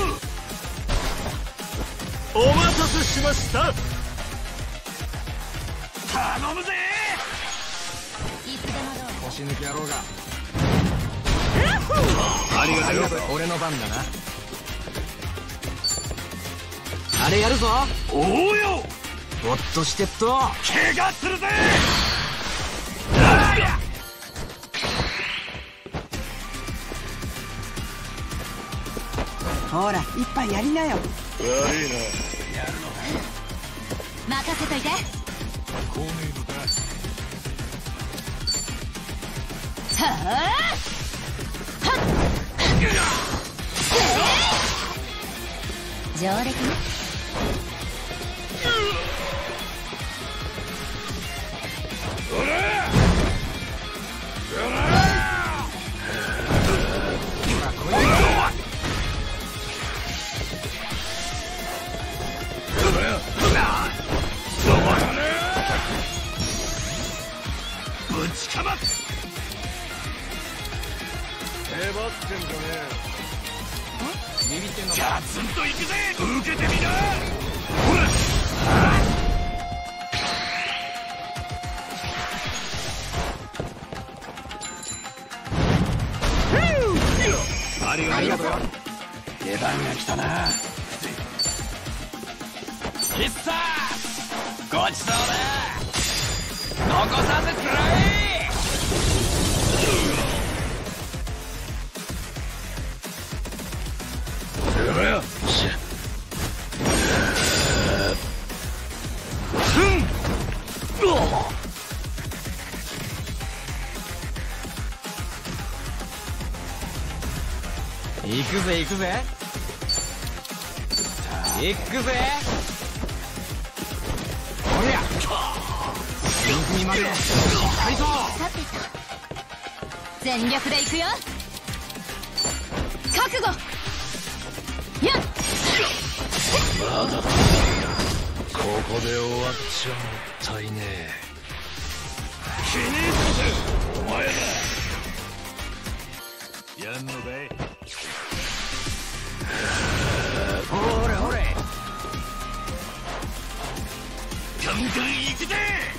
く。お待たせしました。頼むぜ。 腰抜き野郎が。 ありがとうよ。 俺の番だな。あれやるぞ。 おうよ。 ぼっとしてっと怪我するぜ。 ほら、一杯やりなよ。 悪いな。やるの任せといて。 公明のだ。 はあ、はっ、上出来ね。 ぶちかまつ。粘ってんじゃねえ。 ビビってんのか。 ガツンといくぜ。受けてみな。ほら。ありがとう。 出番が来たな。必殺ごちそうだ。残させてくらえ。 よし。 行くぜ行くぜ行くぜ。おりゃ水にまでしっかりと。 さてと全力で行くよ。覚悟。やっ。 まだここで終わっちゃもったいねえ。 気に入ったぜお前ら。やんのかい。 ほれほれ。 ガンガン行くぜ。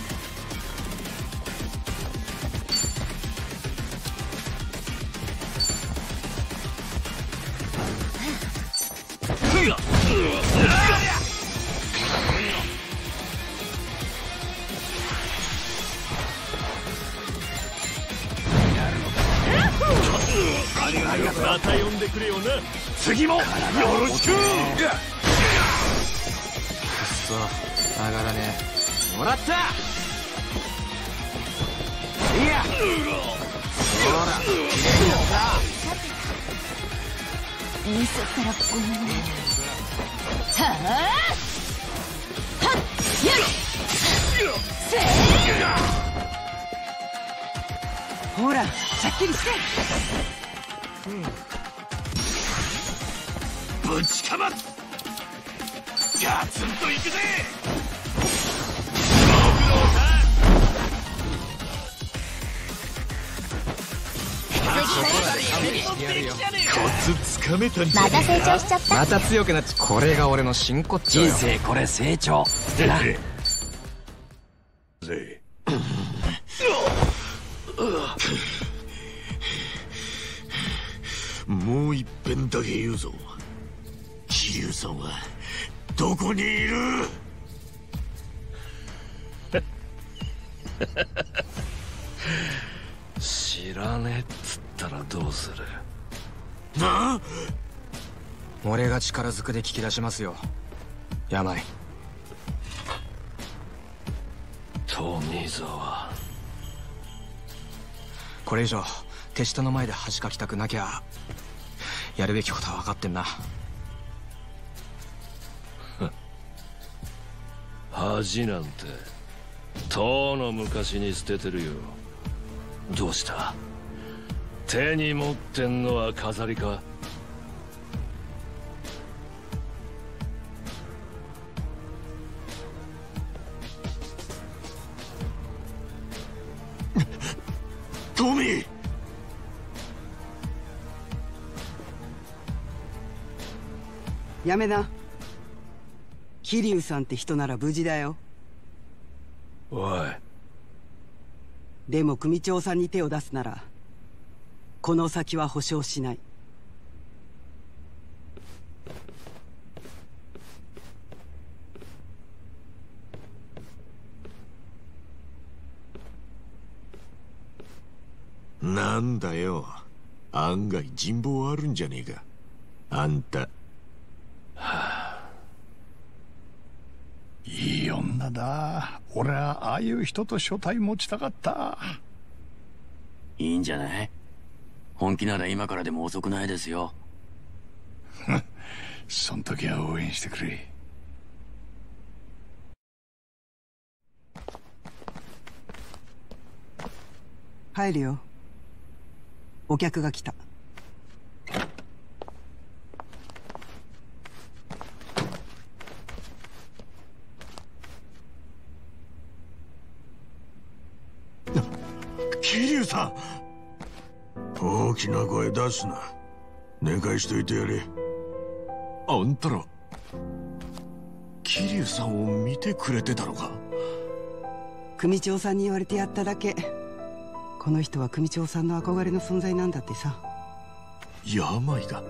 ありがとう。また呼んでくれよな。 次もよろしく。 くっそ上がらねえ。もらった。いやほらミスったらごめんね。はあ、はっ、やいせー。 ほら、しゃっきりして。 ぶちかまつ。ガツンといくぜ。 コツつかめたんじゃねえか。 また成長しちゃった。 また強くなっちゃ。これが俺の真骨頂よ。 人生これ成長な。 ぜ。 もう一遍だけ言うぞ。桐生さんはどこにいる？ 知らねえっつったらどうする。 なあ、 俺が力ずくで聞き出しますよ。病。 富沢。 これ以上手下の前で恥かきたくなきゃやるべきことは分かってんな。 恥なんてとうの昔に捨ててるよ。どうした？手に持ってんのは飾りか？ トミー！ やめな。桐生さんって人なら無事だよ。 おい。 でも組長さんに手を出すならこの先は保証しない。 なんだよ、案外人望あるんじゃねえかあんた。 いい女だ。俺はああいう人と所帯持ちたかった。 いいんじゃない？本気なら今からでも遅くないですよ。 そん時は応援してくれ。 入るよ。お客が来た。 桐生さん、大きな声出すな。寝かしといてやれ。 あんたら桐生さんを見てくれてたのか？ 組長さんに言われてやっただけ。この人は組長さんの憧れの存在なんだってさ。 病が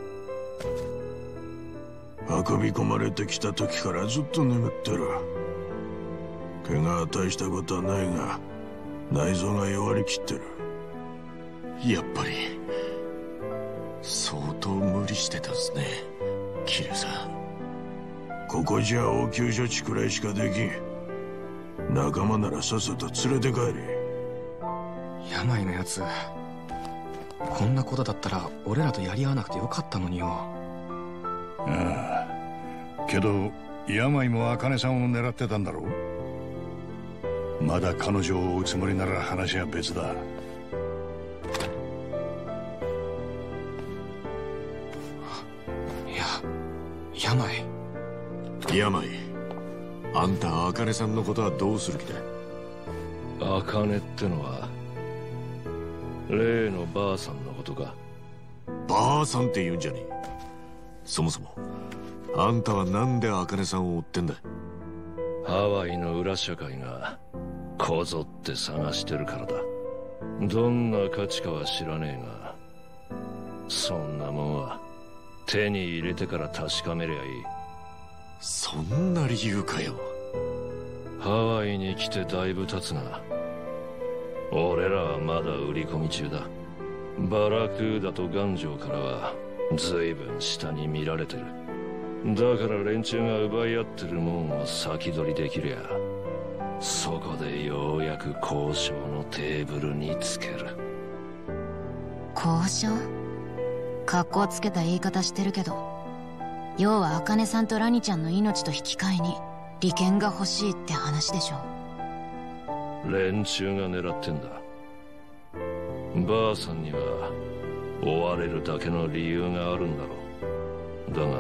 運び込まれてきた時からずっと眠ってる。怪我は大したことはないが内臓が弱りきってる。 やっぱり相当無理してたんすね、桐生さん。 ここじゃ応急処置くらいしかできん。仲間ならさっさと連れて帰れ。 病のやつ、こんなことだったら俺らとやり合わなくてよかったのによ。 ああ、けど病も茜さんを狙ってたんだろう。まだ彼女を追うつもりなら話は別だ。 病、あんた茜さんのことはどうする気だ？ 茜ってのは例のばあさんのことか？ ばあさんって言うんじゃねえ。そもそもあんたはなんで茜さんを追ってんだ？ ハワイの裏社会がこぞって探してるからだ。どんな価値かは知らねえが、そんなもんは手に入れてから確かめりゃいい。 そんな理由かよ。 ハワイに来てだいぶ経つが、俺らはまだ売り込み中だ。バラクーダとガンジョーからは随分下に見られてる。だから連中が奪い合ってるもんを先取りできりゃ、そこでようやく交渉のテーブルにつける。 交渉？格好つけた言い方してるけど、要は茜さんとラニちゃんの命と引き換えに利権が欲しいって話でしょ。 連中が狙ってんだ。ばあさんには追われるだけの理由があるんだろう。だ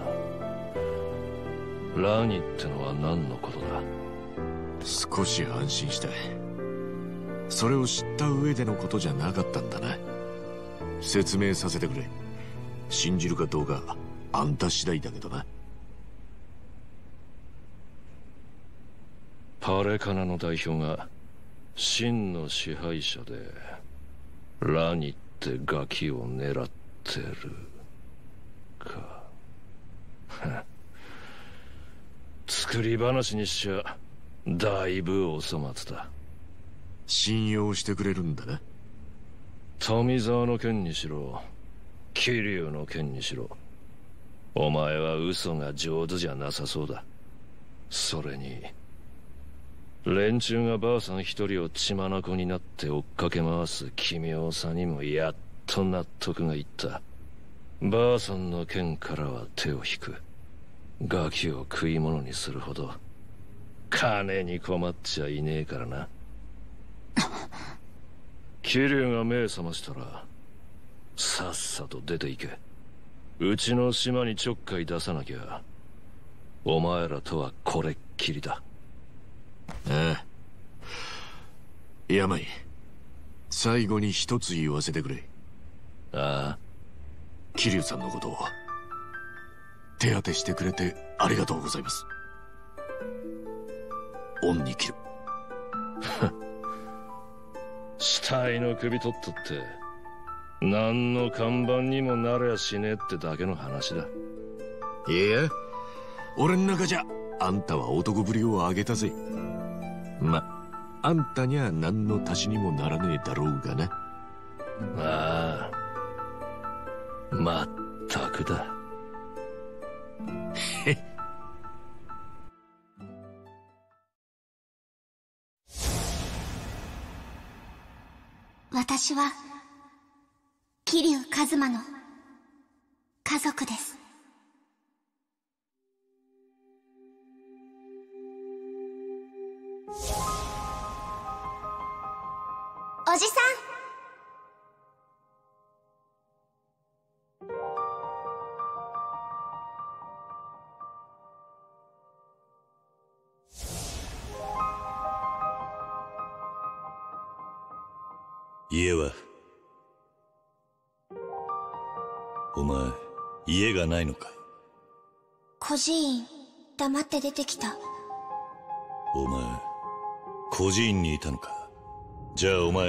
がラニってのは何のことだ？ 少し安心した。それを知った上でのことじゃなかったんだな。説明させてくれ。信じるかどうかあんた次第だけどな。 パレカナの代表が真の支配者でラニってガキを狙ってるか。作り話にしちゃだいぶお粗末だ。 信用してくれるんだな。 富沢の件にしろ桐生の件にしろ、お前は嘘が上手じゃなさそうだ。それに連中がばあさん一人を血眼になって追っかけ回す奇妙さにもやっと納得がいった。ばあさんの件からは手を引く。ガキを食い物にするほど金に困っちゃいねえからな。桐生が目覚ましたらさっさと出て行け。うちの島にちょっかい出さなきゃお前らとはこれっきりだ。 ああ、病、最後に一つ言わせてくれ。 ああ、 桐生さんのことを手当てしてくれてありがとうございます。恩に切る。 死体の首取ったって何の看板にもなりゃしねえってだけの話だ。 いや、俺ん中じゃあんたは男ぶりを上げたぜ。あんたには何の足しにもならねえだろうがな。 ああ、まったくだ。 私は桐生一馬の家族です。おじさん、 家は？お前、家がないのか？ 孤児院、黙って出てきた。 お前、孤児院にいたのか？じゃあお前、 い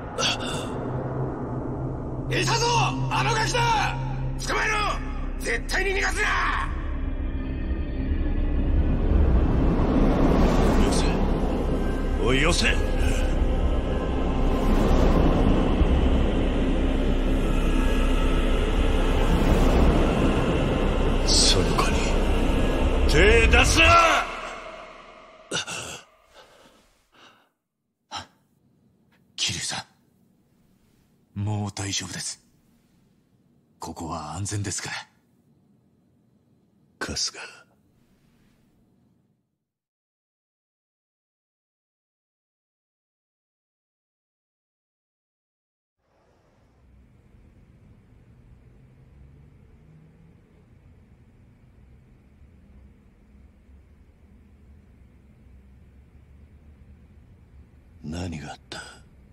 たぞ、あのガキだ！捕まえろ！絶対に逃がすな！ よせ。おい、よせ！その子に手出すな！ 桐生さん、もう大丈夫です。ここは安全ですから。 春日、何があった？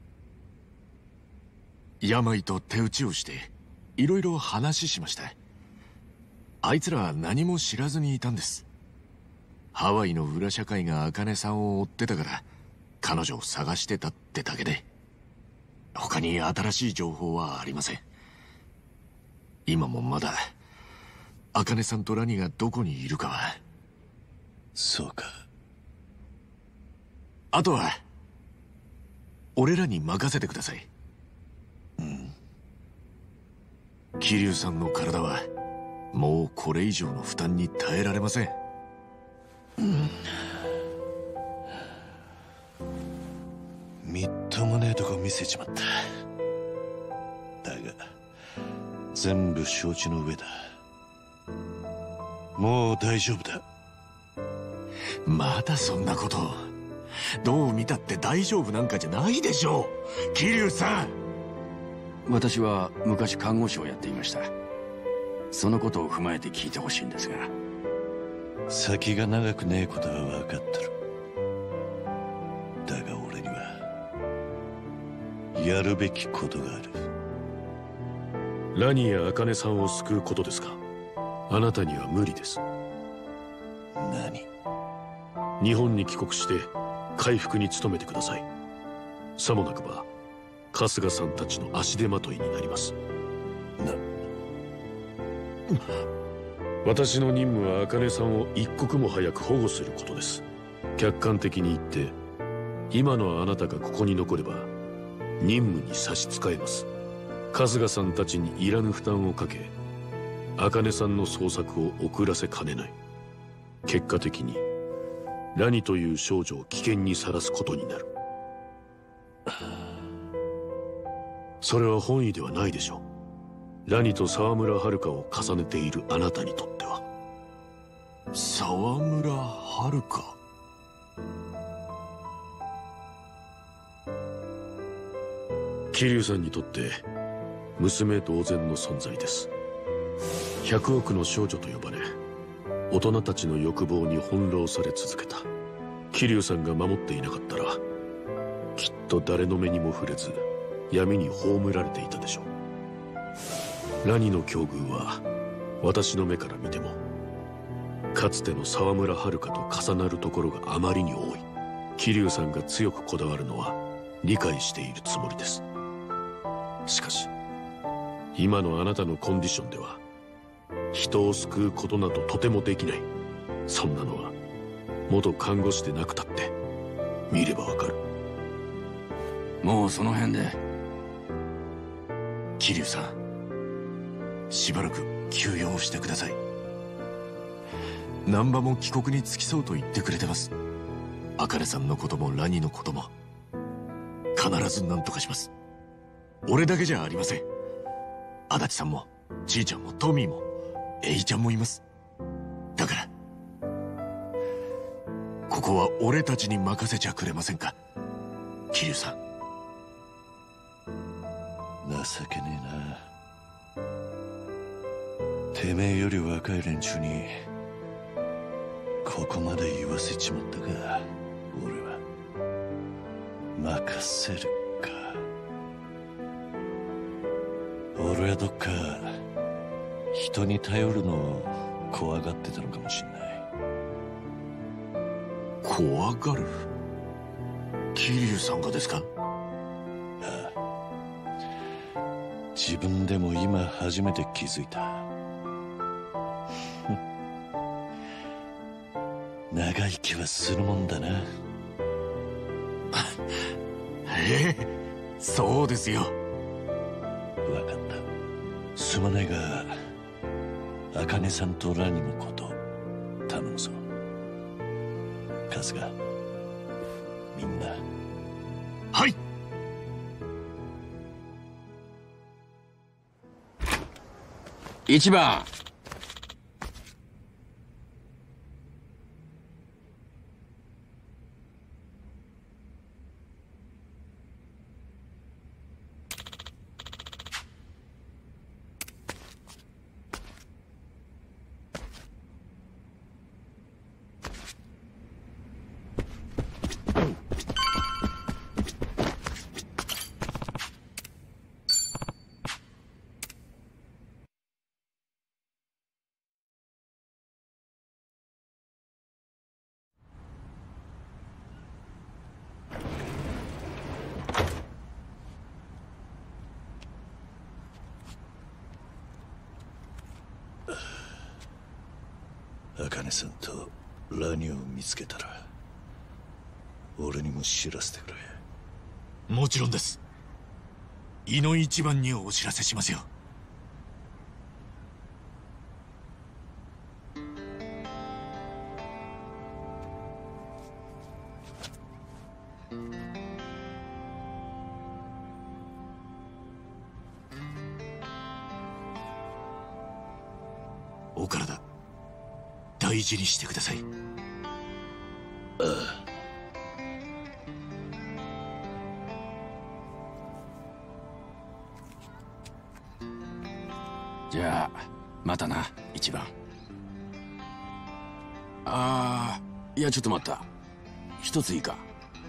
病と手打ちをしていろいろ話しました。あいつらは何も知らずにいたんです。ハワイの裏社会が茜さんを追ってたから彼女を探してたってだけで、他に新しい情報はありません。今もまだ茜さんとラニがどこにいるかは。 そうか。 あとは俺らに任せてください。桐生さんの体はもうこれ以上の負担に耐えられません。 みっともねえとこ見せちまった。だが全部承知の上だ。もう大丈夫だ。 まだそんなことを。どう見たって大丈夫なんかじゃないでしょう、桐生さん。 私は昔看護師をやっていました。そのことを踏まえて聞いてほしいんですが。 先が長くねえことは分かってる。だが俺にはやるべきことがある。 ラニや茜さんを救うことですか？あなたには無理です。 何？ 日本に帰国して回復に努めてください。さもなくば春日さんたちの足手まといになります。私の任務は茜さんを一刻も早く保護することです。客観的に言って今のあなたがここに残れば任務に差し支えます。春日さんたちにいらぬ負担をかけ茜さんの捜索を遅らせかねない。結果的にラニという少女を危険にさらすことになる。それは本意ではないでしょう。ラニと沢村遥を重ねているあなたにとっては。 沢村遥？ 桐生さんにとって娘同然の存在です。100億の少女と呼ばれ、大人たちの欲望に翻弄され続けた。桐生さんが守っていなかったら、きっと誰の目にも触れず闇に葬られていたでしょう。ラニの境遇は私の目から見てもかつての沢村遥と重なるところがあまりに多い。桐生さんが強くこだわるのは理解しているつもりです。しかし今のあなたのコンディションでは人を救うことなどとてもできない。そんなのは元看護師でなくたって見ればわかる。 もうその辺で。 桐生さん、しばらく休養をしてください。難波も帰国に着きそうと言ってくれてます。茜さんのこともラニのことも必ず何とかします。俺だけじゃありません。足立さんもちいちゃんもトミーもエイちゃんもいます。だからここは俺たちに任せちゃくれませんか、桐生さん。 情けねえな。てめえより若い連中にここまで言わせちまったか。俺は任せるか。俺はどっか人に頼るのを怖がってたのかもしんない。 怖がる？桐生さんがですか？ ああ、自分でも今初めて気づいた。長生きはするもんだな。 そうですよ。 分かった。すまないが茜さんとラニのこと頼むぞ。春日、みんな。 はい。 1番。 茜さんとラニを見つけたら俺にも知らせてくれ。 もちろんです。井の一番にお知らせしますよ。お体大事にしてください。 ああ。 じゃあまたな、1番。いやちょっと待った、一ついいか。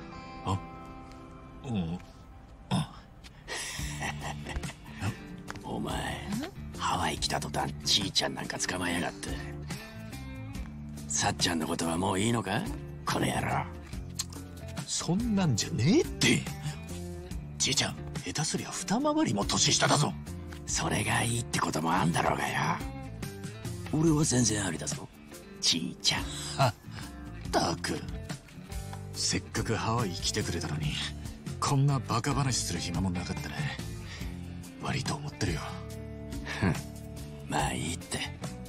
お前ハワイ来た途端ちいちゃんなんか捕まえやがって。さっちゃんのことはもういいのか、この野郎。 そんなんじゃねえって。ちいちゃん下手すりゃ二回りも年下だぞ。 それがいいってこともあんだろうがよ。俺は全然ありだぞ、ちいちゃん。 ったく、せっかくハワイ来てくれたのにこんなバカ話する暇もなかったね。悪いと思ってるよ。 まあいいって。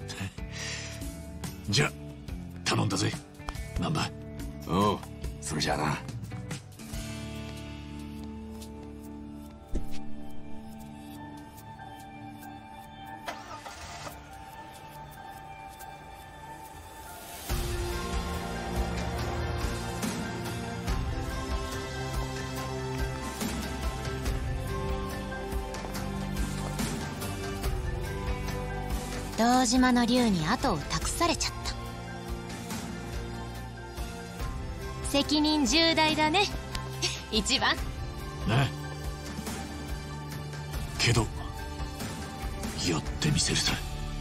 じゃあ頼んだぜ、難波。 おう、それじゃあな。 堂島の竜に後を託されちゃった。責任重大だね一番。 ね、けどやってみせるさ。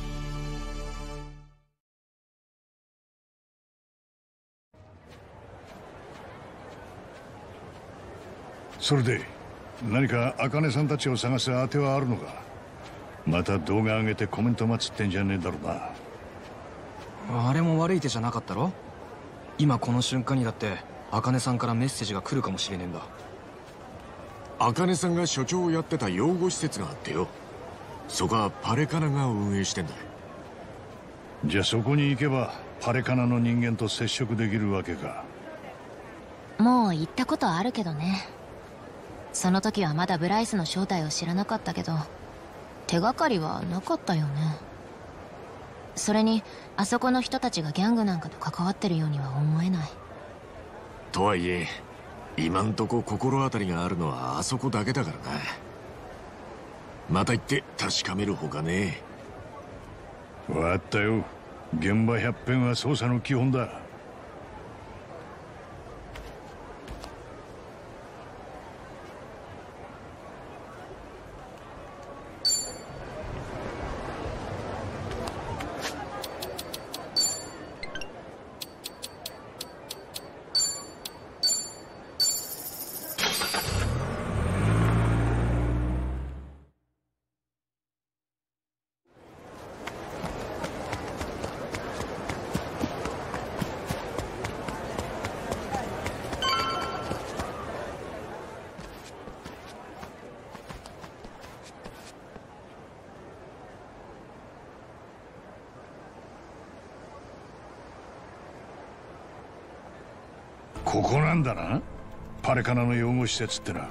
それで何か茜さんたちを探す当てはあるのか。また動画上げてコメント待つってんじゃねえだろうな。 あれも悪い手じゃなかったろ。今この瞬間にだって茜さんからメッセージが来るかもしれねえんだ。 茜さんが所長をやってた養護施設があってよ、そこはパレカナが運営してんだ。 じゃあそこに行けばパレカナの人間と接触できるわけか。 もう行ったことあるけどね。その時はまだブライスの正体を知らなかったけど、手がかりはなかったよね。それにあそこの人たちがギャングなんかと関わってるようには思えない。 とはいえ今んとこ心当たりがあるのはあそこだけだからな。また行って確かめるほかねえ。 わかったよ。現場百遍は捜査の基本だ。ここなんだな、パレカナの養護施設ってな。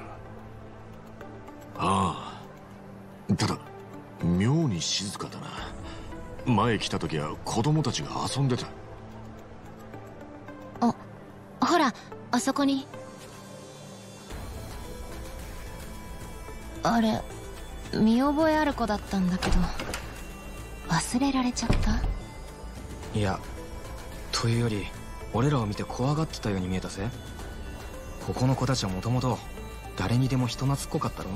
ああ、ただ妙に静かだな。前来た時は子供たちが遊んでた。 ほらあそこに。あれ見覚えある子だったんだけど忘れられちゃった。 いや、というより俺らを見て怖がってたように見えたぜ。ここの子たちはもともと誰にでも人懐っこかったろ。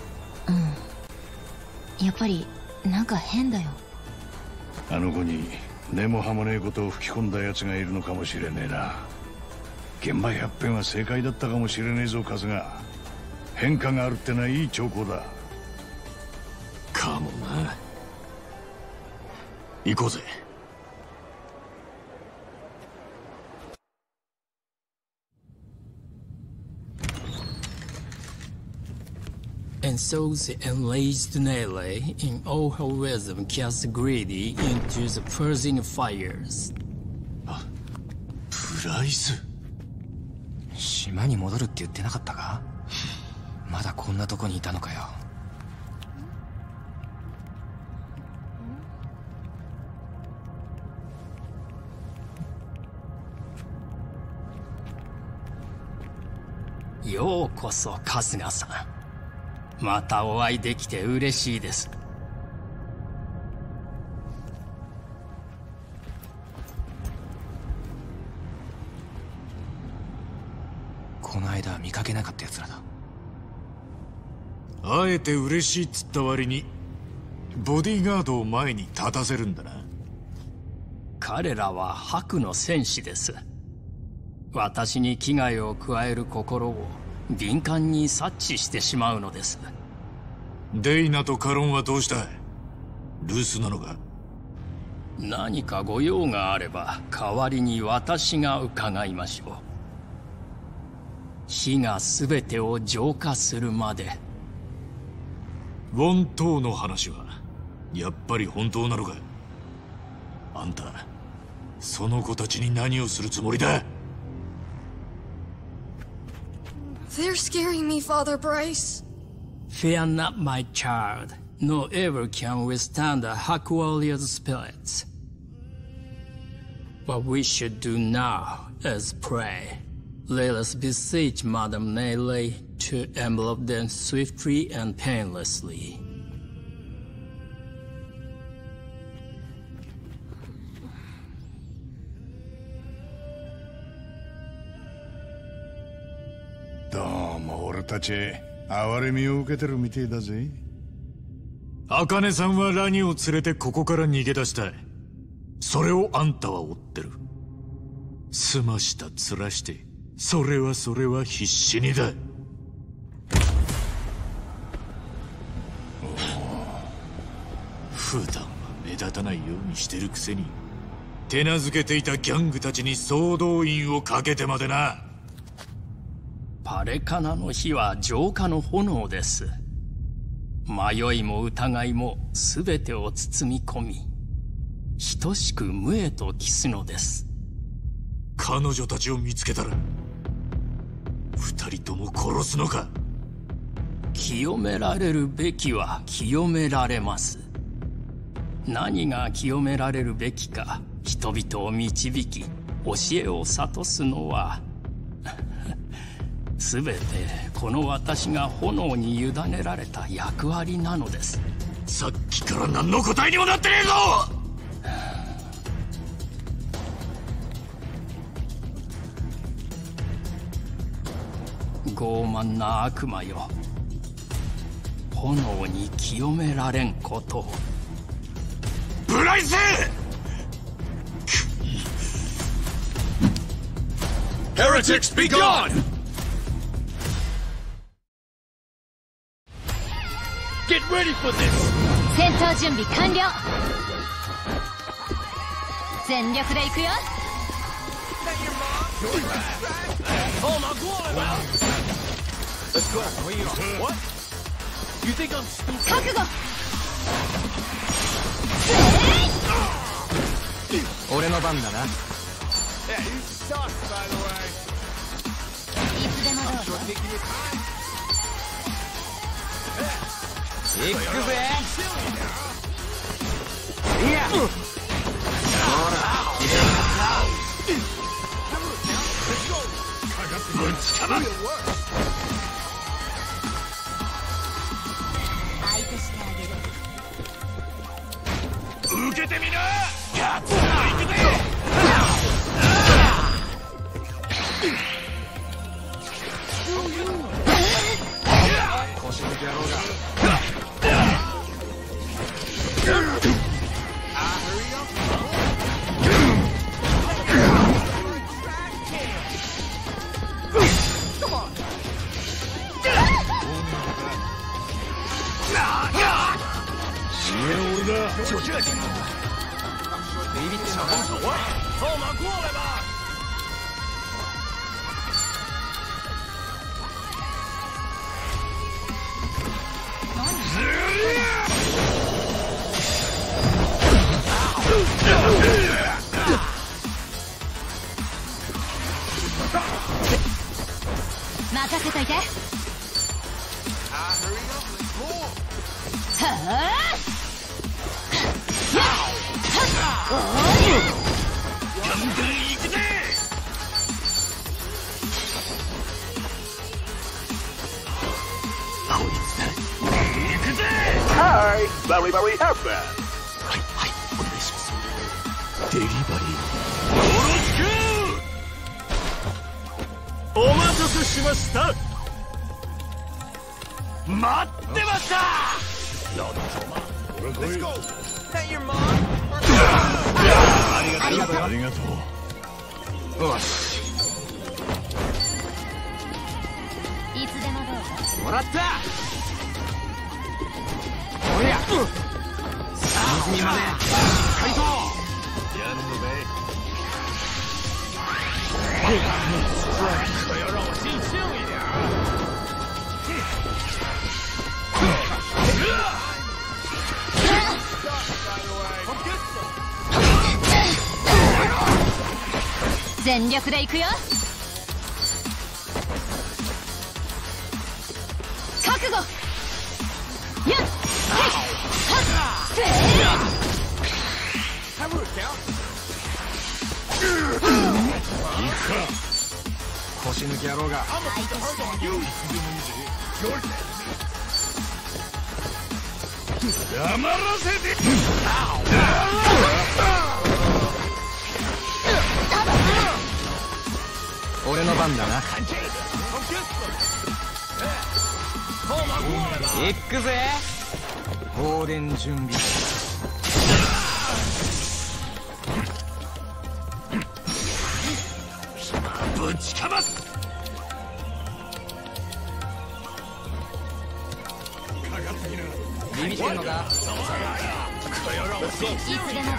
やっぱりなんか変だよ。 あの子に根も葉もねえことを吹き込んだ奴がいるのかもしれねえな。現場百遍は正解だったかもしれねえぞ春日。変化があるってのはいい兆候だ。 かもな。行こうぜ。 And so the enraged Nele in all her wisdom cast Greedy into the purging fires. プライス。 島に戻るって言ってなかったか。まだこんなとこにいたのかよ。 ようこそ春日さん。またお会いできて嬉しいです。 この間見かけなかった奴らだ。 あえて嬉しいっつった割にボディーガードを前に立たせるんだな。 彼らは白の戦士です。私に危害を加える心を敏感に察知してしまうのです。 デイナとカロンはどうした？留守なのか？ 何かご用があれば代わりに私が伺いましょう。火が全てを浄化するまで。 ウォントーの話はやっぱり本当なのか？あんたその子たちに何をするつもりだ ？They're scaring me, Father Bryce. Fear not, my child. No evil can withstand the Hak warrior's spirits. What we should do now is pray. Let us beseech Madame Nele to envelop them swiftly and painlessly. どうも俺たち哀れみを受けてるみてえだぜ。 茜さんはラニを連れてここから逃げ出したい。それをあんたは追ってる。すました面して、それは必死にだ。普段は目立たないようにしてるくせに、手なずけていたギャングたちに総動員をかけてまでな。 パレカナの火は浄化の炎です。迷いも疑いも全てを包み込み、等しく無へと帰すのです。 彼女たちを見つけたら二人とも殺すのか。 清められるべきは清められます。何が清められるべきか、人々を導き教えを諭すのは全てこの私が炎に委ねられた役割なのです。 さっきから何の答えにもなってねえぞ。 傲慢な悪魔よ、炎に清められんことを。 ブライス ！Heretics be gone! Get ready for this! 戦闘準備完了。全力で行くよ。 Let's go. What? You think I'm stupid? 覚悟。 俺の番だな。 Yeah, you suck, by the way. いつでもどうぞ。 行くぜ。いや。 ぶちかまる。 相手してあげる。 受けてみな。ガッツが行くぜ。 腰抜け野郎が。 后马过来吧。 任せといて。はあ。 ガンガン行くぜ。 こいつだ。 行くぜ。はい、バリバリハッパー。 はいはい、お願いします。デリバリー。 よろしく。お待たせしました。待ってました。Let's go. Hey, your mom. ありがとう。ありがとう。よし。 いつでもどうぞ。 もらった。おりゃ。隅まで。回答。 やるのべ。可要让我尽兴一点。 全力で行くよ。覚悟。やっ。 腰抜き野郎が。 黙らせて。 俺の番だな。 行くぜ。放電準備。 ぶちかます。 ビビってんのか。 いつでも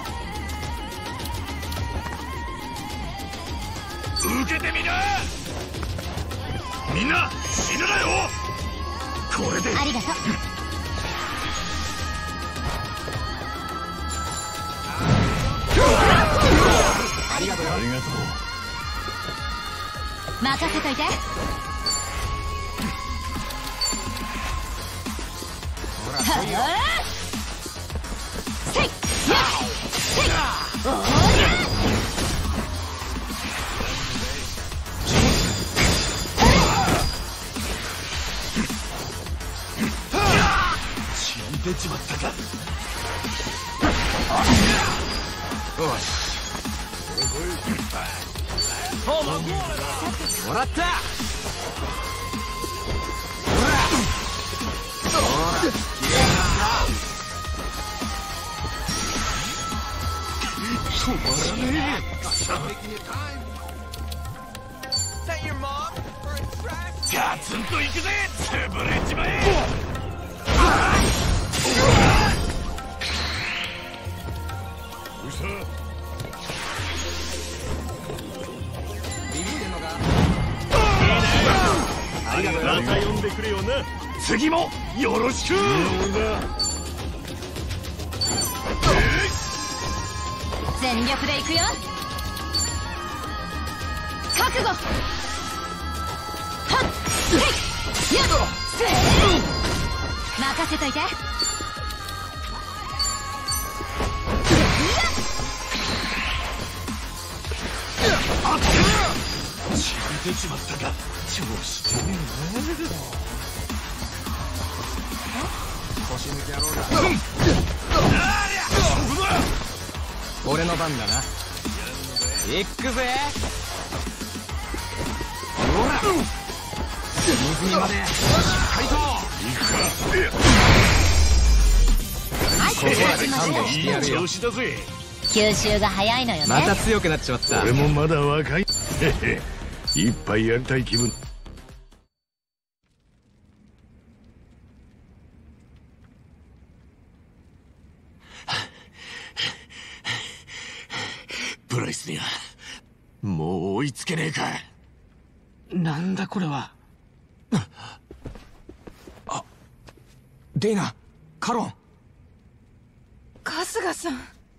どう。受けてみな。みんな死ぬなよ。これでありがとう。 ありがとう。 ありがとう。 任せといて。 ほら来いよ。 せいやせいおりゃ。 死んでちまったか。 よし。もらった。 止まらねえ。ガツンといくぜ。潰れちまえ。どうした。 ビビってんのか。 ありがとう。また呼んでくれよな。次もよろしく。 全力で行くよ。覚悟。はっせいやっせい。任せといて。 あっ血が出ちまったか。調子出ねえな。 腰抜け野郎だ。俺の番だな。行くぜ。ほら水にまでしっかりと行くか。ここらで勘弁してやるよ。 調子だぜ。 吸収が早いのよね。 また強くなっちまった。 俺もまだ若い。一杯やりたい気分。 ブライスにはもう追いつけねえか。 なんだこれは。 あ、デイナ、カロン。 春日さん。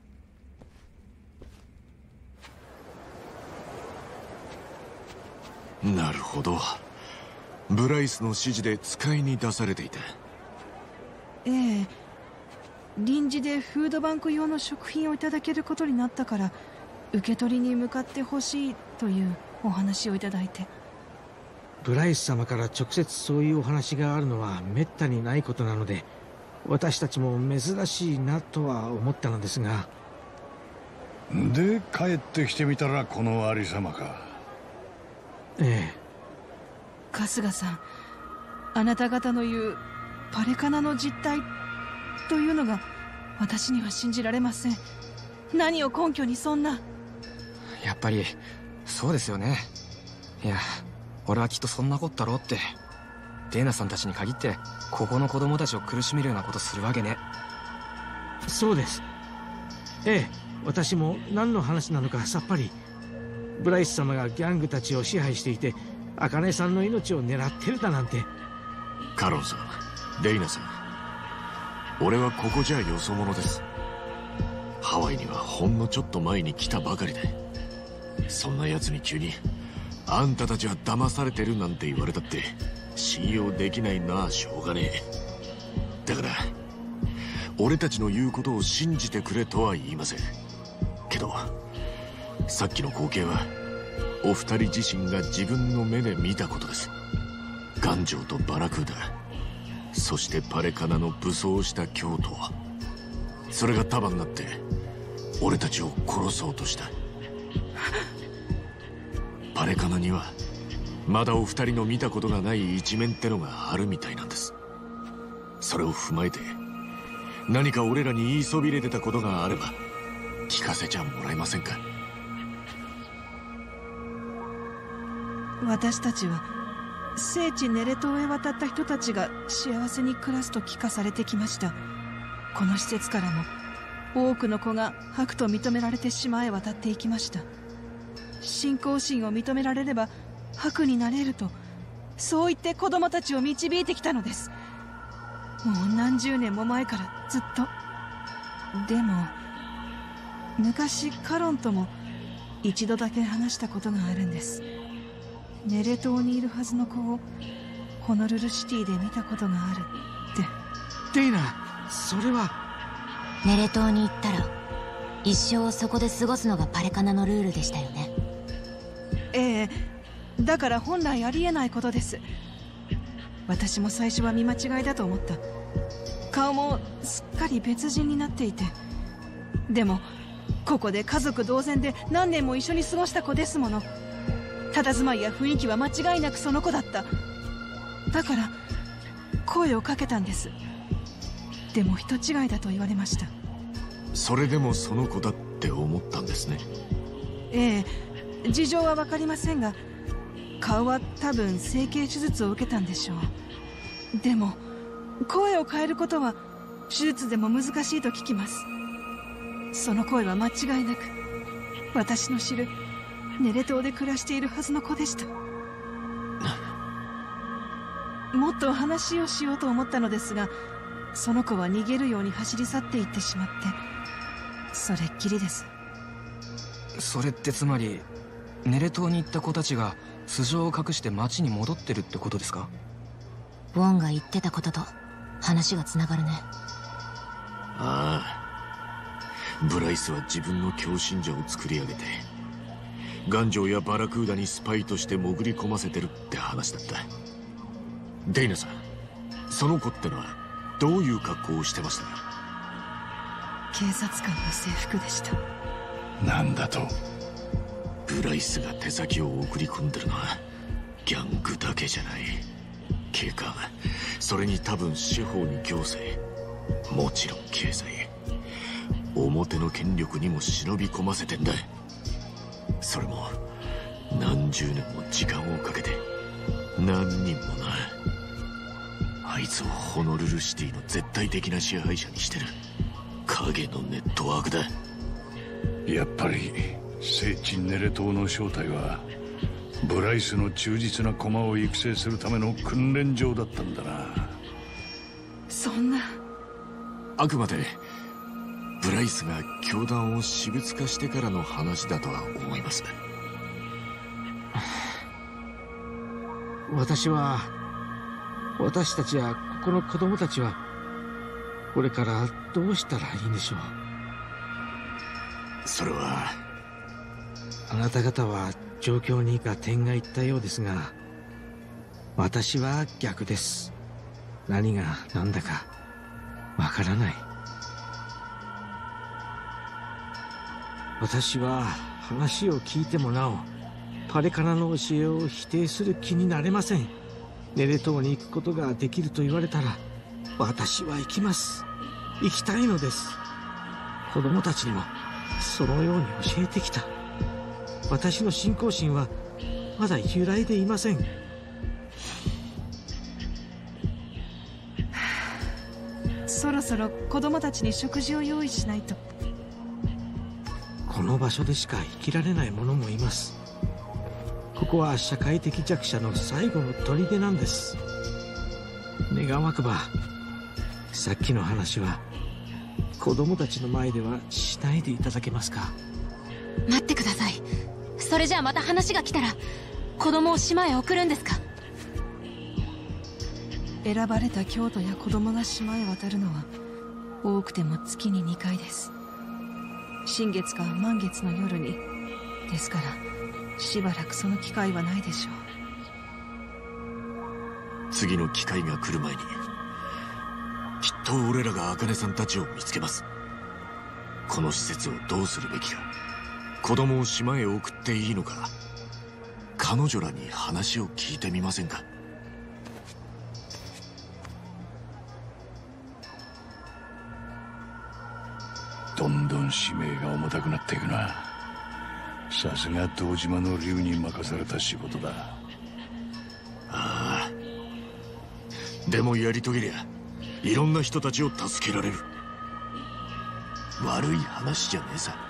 なるほど。ブライスの指示で使いに出されていた。 ええ、臨時でフードバンク用の食品をいただけることになったから受け取りに向かってほしいというお話をいただいて。 ブライス様から直接そういうお話があるのはめったにないことなので、私たちも珍しいなとは思ったのですが。 で帰ってきてみたらこのありさまか。 ええ。 春日さん、あなた方の言うパレカナの実態というのが私には信じられません。何を根拠にそんな。 やっぱりそうですよね。いや、俺はきっとそんなこったろうって。デーナさんたちに限ってここの子供たちを苦しめるようなことするわけね。 そうです。ええ、私も何の話なのかさっぱり。ブライス様がギャングたちを支配していて茜さんの命を狙ってるだなんて。 カロンさん、デイナさん、俺はここじゃよそ者です。ハワイにはほんのちょっと前に来たばかりで、そんな奴に急にあんたたちは騙されてるなんて言われたって信用できないな。しょうがねえ。だから俺たちの言うことを信じてくれとは言いませんけど、さっきの光景はお二人自身が自分の目で見たことです。ガンジョーとバラクーダ、そしてパレカナの武装した教徒、それが束になって俺たちを殺そうとした。パレカナにはまだお二人の見たことがない一面ってのがあるみたいなんです。それを踏まえて何か俺らに言いそびれてたことがあれば聞かせちゃもらえませんか？ 私たちは聖地ネレ島へ渡った人たちが幸せに暮らすと聞かされてきました。この施設からも多くの子が白と認められて島へ渡っていきました。信仰心を認められれば白になれると、そう言って子供たちを導いてきたのです。もう何十年も前からずっと。でも昔カロンとも一度だけ話したことがあるんです。ネレ島にいるはずの子をホノルルシティで見たことがあるって。 デイナ、それは。 ネレ島に行ったら一生をそこで過ごすのがパレカナのルールでしたよね。 ええ、だから本来ありえないことです。私も最初は見間違いだと思った。顔もすっかり別人になっていて。でもここで家族同然で何年も一緒に過ごした子ですもの。佇まいや雰囲気は間違いなくその子だった。だから声をかけたんです。でも人違いだと言われました。 それでもその子だって思ったんですね。 ええ、事情は分かりませんが、顔は多分整形手術を受けたんでしょう。でも声を変えることは手術でも難しいと聞きます。その声は間違いなく私の知るネレ島で暮らしているはずの子でした。もっと話をしようと思ったのですが、その子は逃げるように走り去っていってしまって、それっきりです。 それってつまりネレ島に行った子たちが素性を隠して町に戻ってるってことですか？ ウォンが言ってたことと話がつながるね。 ああ、ブライスは自分の強信者を作り上げてガンジョーやバラクーダにスパイとして潜り込ませてるって話だった。デイナさん、その子ってのはどういう格好をしてましたか？ 警察官の制服でした。 なんだと？ ブライスが手先を送り込んでるのはギャングだけじゃない。警官、それに多分司法に行政、もちろん経済、表の権力にも忍び込ませてんだ。それも何十年も時間をかけて、何人もな。あいつをホノルルシティの絶対的な支配者にしてる影のネットワークだ。 やっぱり聖地ネレ島の正体はブライスの忠実な駒を育成するための訓練場だったんだな。 そんな。 あくまでブライスが教団を私物化してからの話だとは思います。 私たちやここの子供たちはこれからどうしたらいいんでしょう。 それはあなた方は状況に合点がいったようですが、私は逆です。何が何だかわからない。私は話を聞いてもなおパレカナの教えを否定する気になれません。ネレ島に行くことができると言われたら私は行きます。行きたいのです。子供たちにもそのように教えてきた。私の信仰心はまだ揺らいでいません。 そろそろ子供たちに食事を用意しないと。 この場所でしか生きられない者もいます。ここは社会的弱者の最後の砦なんです。願わくばさっきの話は子供たちの前ではしないでいただけますか？ 待ってください。それじゃあまた話が来たら子供を島へ送るんですか？ 選ばれた教徒や子供が島へ渡るのは多くても月に2回です。新月か満月の夜に。ですからしばらくその機会はないでしょう。次の機会が来る前にきっと俺らが茜さんたちを見つけます。この施設をどうするべきか、子供を島へ送っていいのか、考彼女らに話を聞いてみませんか？ どんどん使命が重たくなっていくな。さすが堂島の竜に任された仕事だ。 ああ、でもやり遂げりゃいろんな人たちを助けられる。悪い話じゃねえさ。